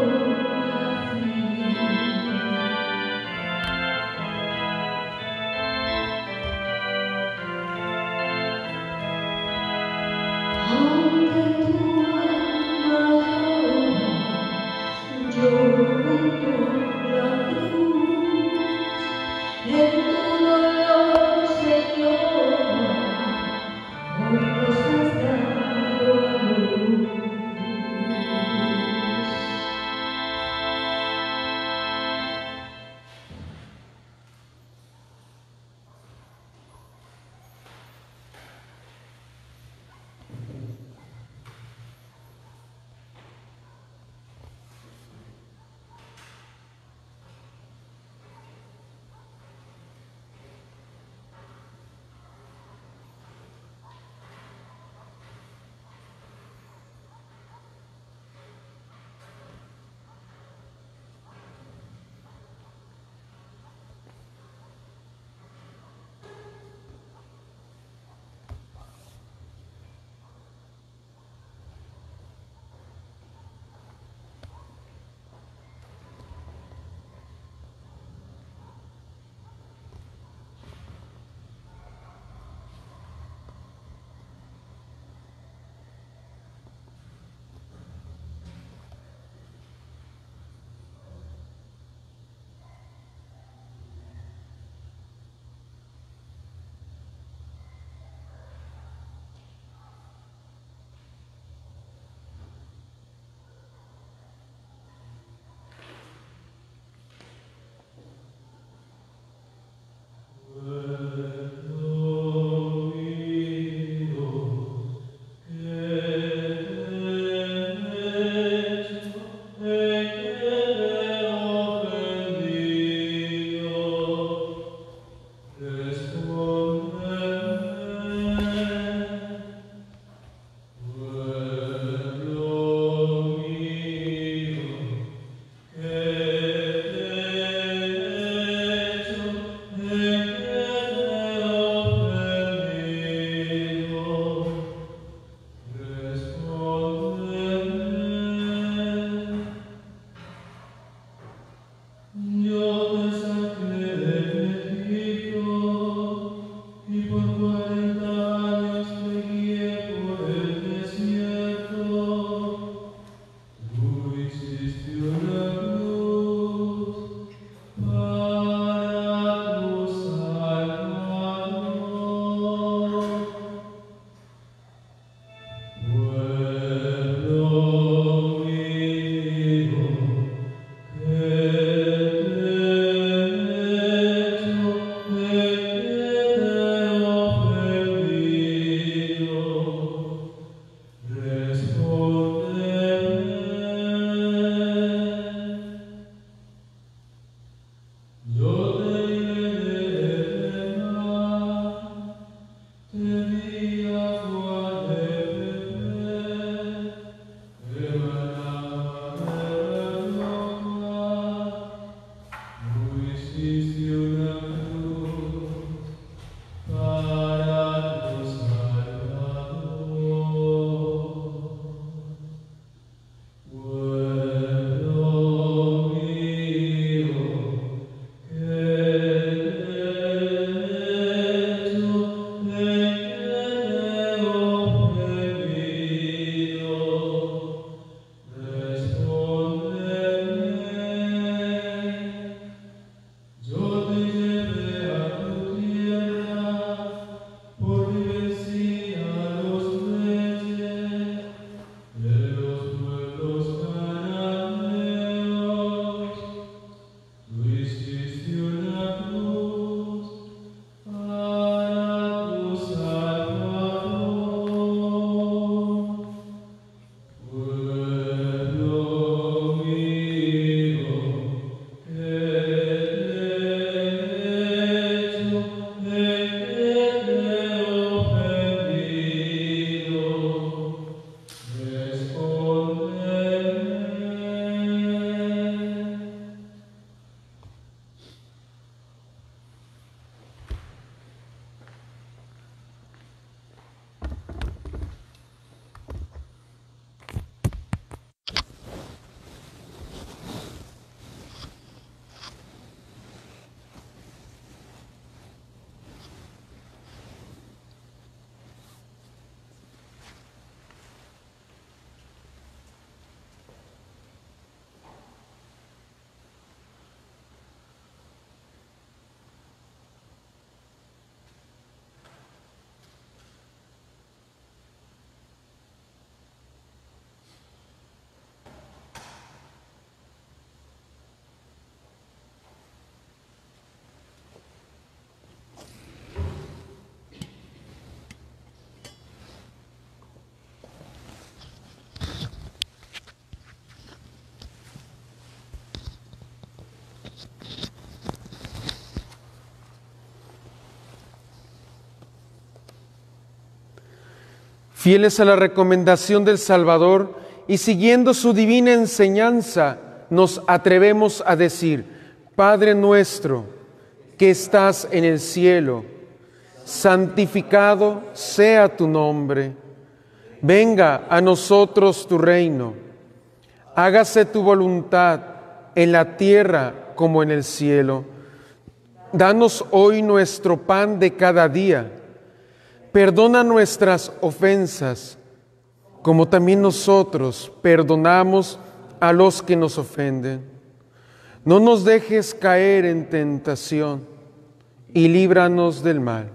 Speaker 1: Fieles a la recomendación del Salvador y siguiendo su divina enseñanza, nos atrevemos a decir: Padre nuestro, que estás en el cielo, santificado sea tu nombre. Venga a nosotros tu reino. Hágase tu voluntad en la tierra como en el cielo. Danos hoy nuestro pan de cada día. Perdona nuestras ofensas, como también nosotros perdonamos a los que nos ofenden. No nos dejes caer en tentación y líbranos del mal.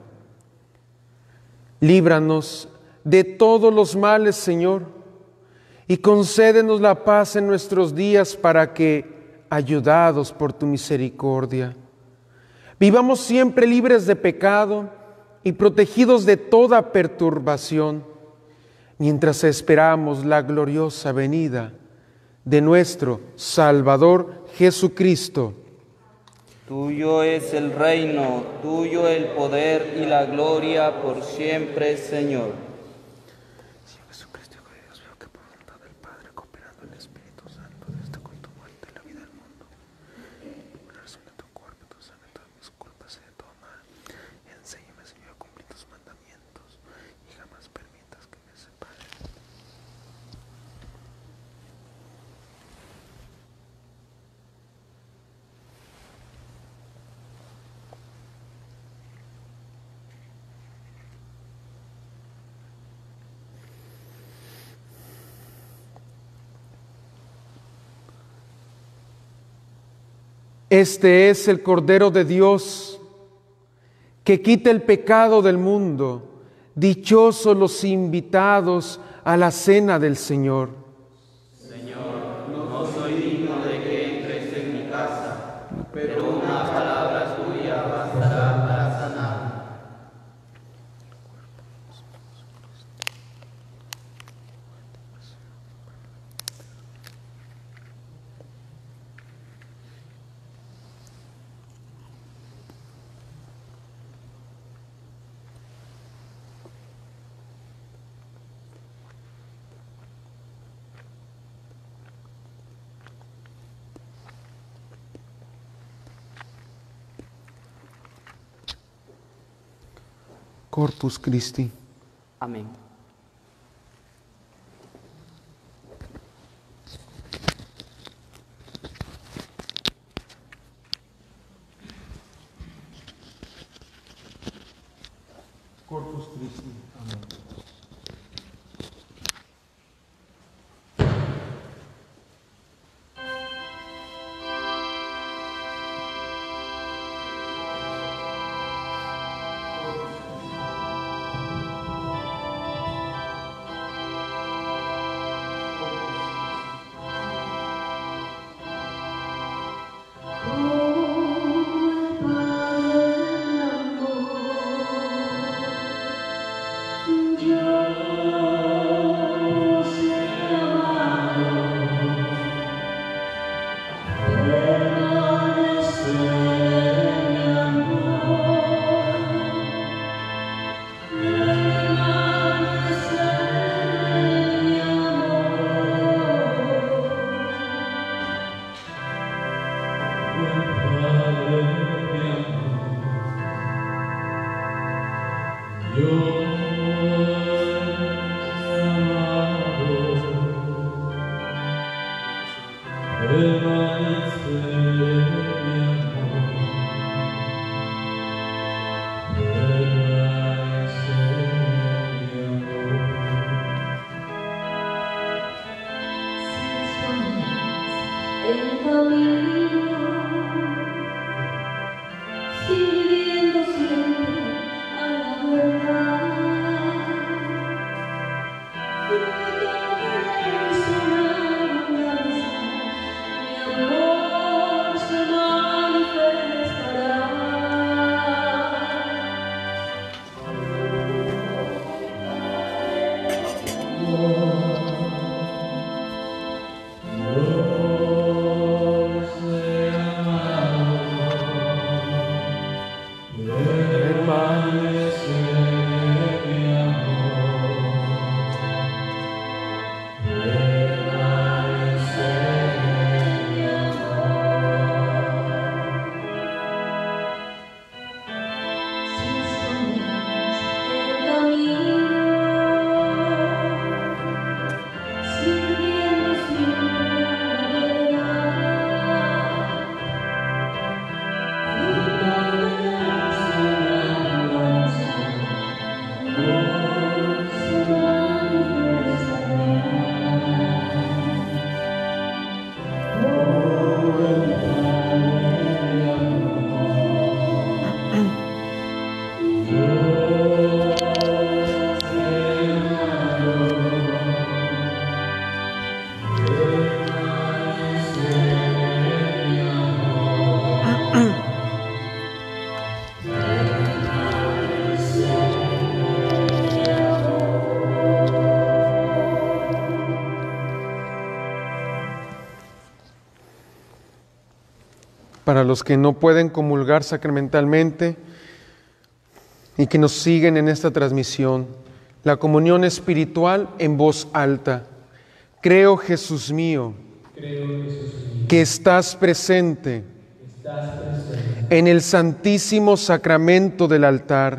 Speaker 1: Líbranos de todos los males, Señor, y concédenos la paz en nuestros días para que, ayudados por tu misericordia, vivamos siempre libres de pecado y protegidos de toda perturbación, mientras esperamos la gloriosa venida de nuestro Salvador Jesucristo.
Speaker 9: Tuyo es el reino, tuyo el poder y la gloria por siempre, Señor.
Speaker 1: Jesucristo, Hijo de Dios, veo que por voluntad del Padre, cooperando el Espíritu Santo, desde con tu muerte la vida del mundo, por la razón de tu cuerpo, tu sangre, todas mis culpas y de todo mal. Enséñame, Señor, a cumplir tus mandamientos y jamás permitas que me separe. Este es el Cordero de Dios que quita el pecado del mundo. Dichosos los invitados a la cena del Señor.
Speaker 9: Señor, no soy digno de que entres en mi casa, pero una palabra tuya bastará para sanar.
Speaker 1: Corpus Christi.
Speaker 9: Amén.
Speaker 1: Corpus Christi. Amén. Para los que no pueden comulgar sacramentalmente y que nos siguen en esta transmisión, la comunión espiritual en voz alta. Creo, Jesús mío, que estás presente en el santísimo sacramento del altar.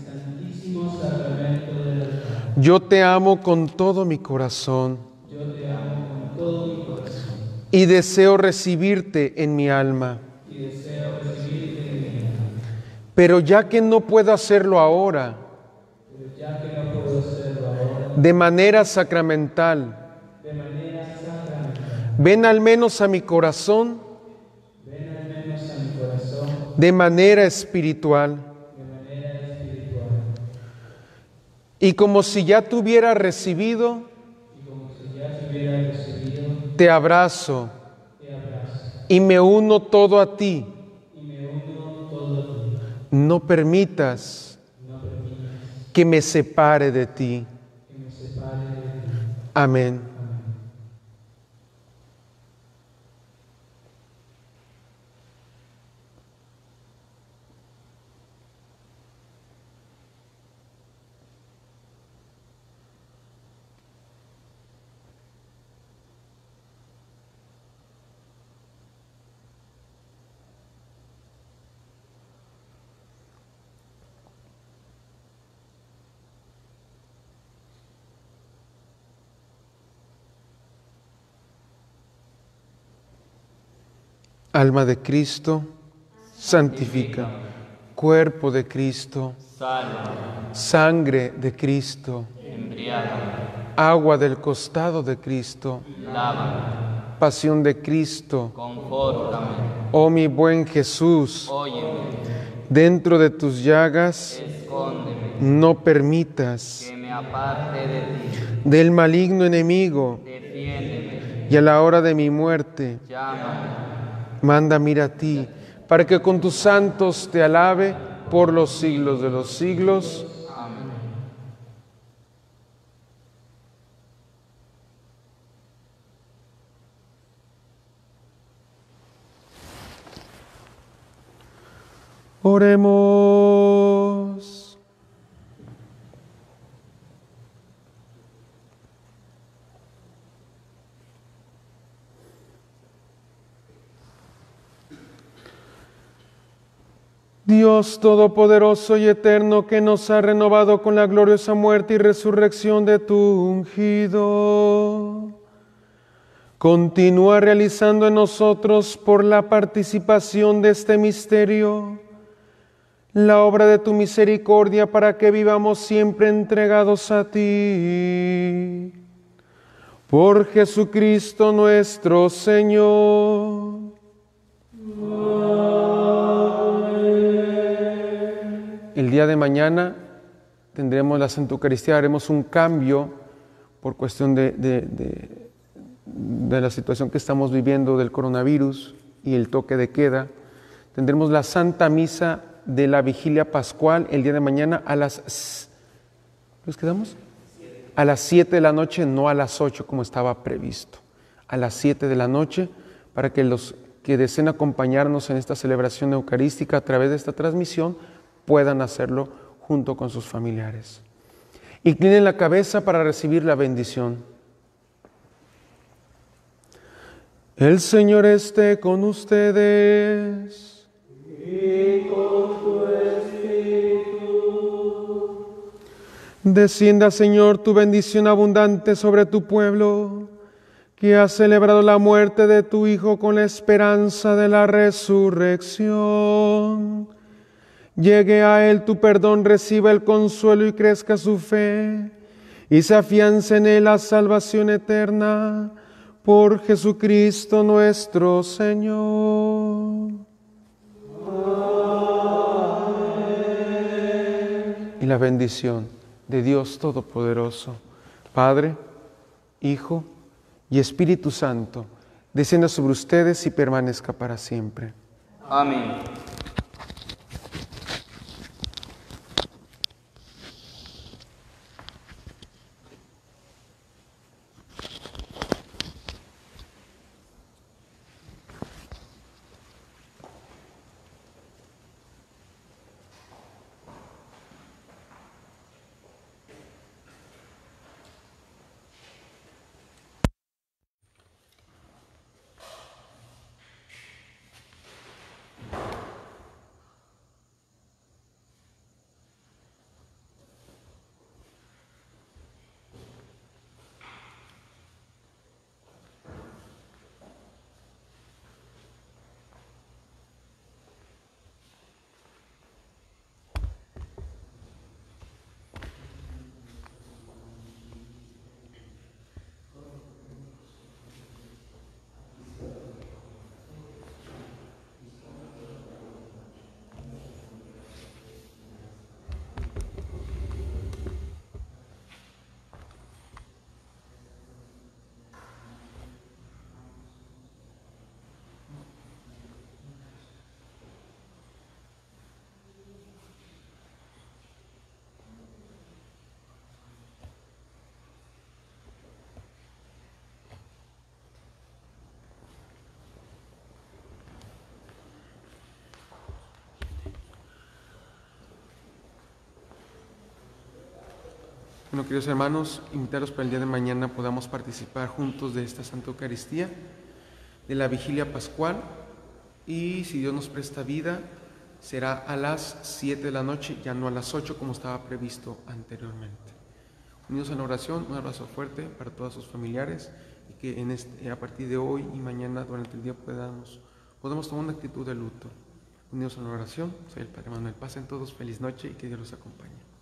Speaker 1: Yo te amo con todo mi corazón y deseo recibirte en mi alma. Pero ya que no puedo hacerlo ahora, de manera sacramental, ven al menos a mi corazón de manera espiritual. Y como si ya te hubiera recibido, te abrazo y me uno todo a ti. No permitas que me separe de ti. Amén. Alma de Cristo, santifica. Cuerpo de Cristo, sangre de Cristo, agua del costado de Cristo, pasión de Cristo, oh mi buen Jesús, dentro de tus llagas, no permitas
Speaker 9: que me aparte de ti,
Speaker 1: del maligno enemigo,
Speaker 9: defiéndeme,
Speaker 1: y a la hora de mi muerte,
Speaker 9: llámame.
Speaker 1: Mándame ir a ti, para que con tus santos te alabe por los siglos de los siglos.
Speaker 9: Amén.
Speaker 1: Oremos. Dios Todopoderoso y Eterno, que nos ha renovado con la gloriosa muerte y resurrección de tu ungido, continúa realizando en nosotros, por la participación de este misterio, la obra de tu misericordia, para que vivamos siempre entregados a ti. Por Jesucristo nuestro Señor. El día de mañana tendremos la Santa Eucaristía, haremos un cambio por cuestión de la situación que estamos viviendo del coronavirus y el toque de queda. Tendremos la Santa Misa de la Vigilia Pascual el día de mañana a las... ¿Nos quedamos? A las 7 de la noche, no a las 8 como estaba previsto. A las 7 de la noche, para que los que deseen acompañarnos en esta celebración eucarística a través de esta transmisión puedan hacerlo junto con sus familiares. Inclinen la cabeza para recibir la bendición. El Señor esté con ustedes.
Speaker 7: Y con tu espíritu.
Speaker 1: Descienda, Señor, tu bendición abundante sobre tu pueblo, que ha celebrado la muerte de tu Hijo con la esperanza de la resurrección. Llegue a Él tu perdón, reciba el consuelo y crezca su fe, y se afiance en Él la salvación eterna, por Jesucristo nuestro Señor. Amén. Y la bendición de Dios Todopoderoso, Padre, Hijo y Espíritu Santo, descienda sobre ustedes y permanezca para siempre.
Speaker 9: Amén.
Speaker 1: Bueno, queridos hermanos, invitarlos para el día de mañana podamos participar juntos de esta Santa Eucaristía, de la Vigilia Pascual, y si Dios nos presta vida, será a las 7 de la noche, ya no a las 8 como estaba previsto anteriormente. Unidos en la oración, un abrazo fuerte para todos sus familiares y que a partir de hoy y mañana durante el día podamos tomar una actitud de luto. Unidos en la oración, soy el Padre Manuel. Pasen todos feliz noche y que Dios los acompañe.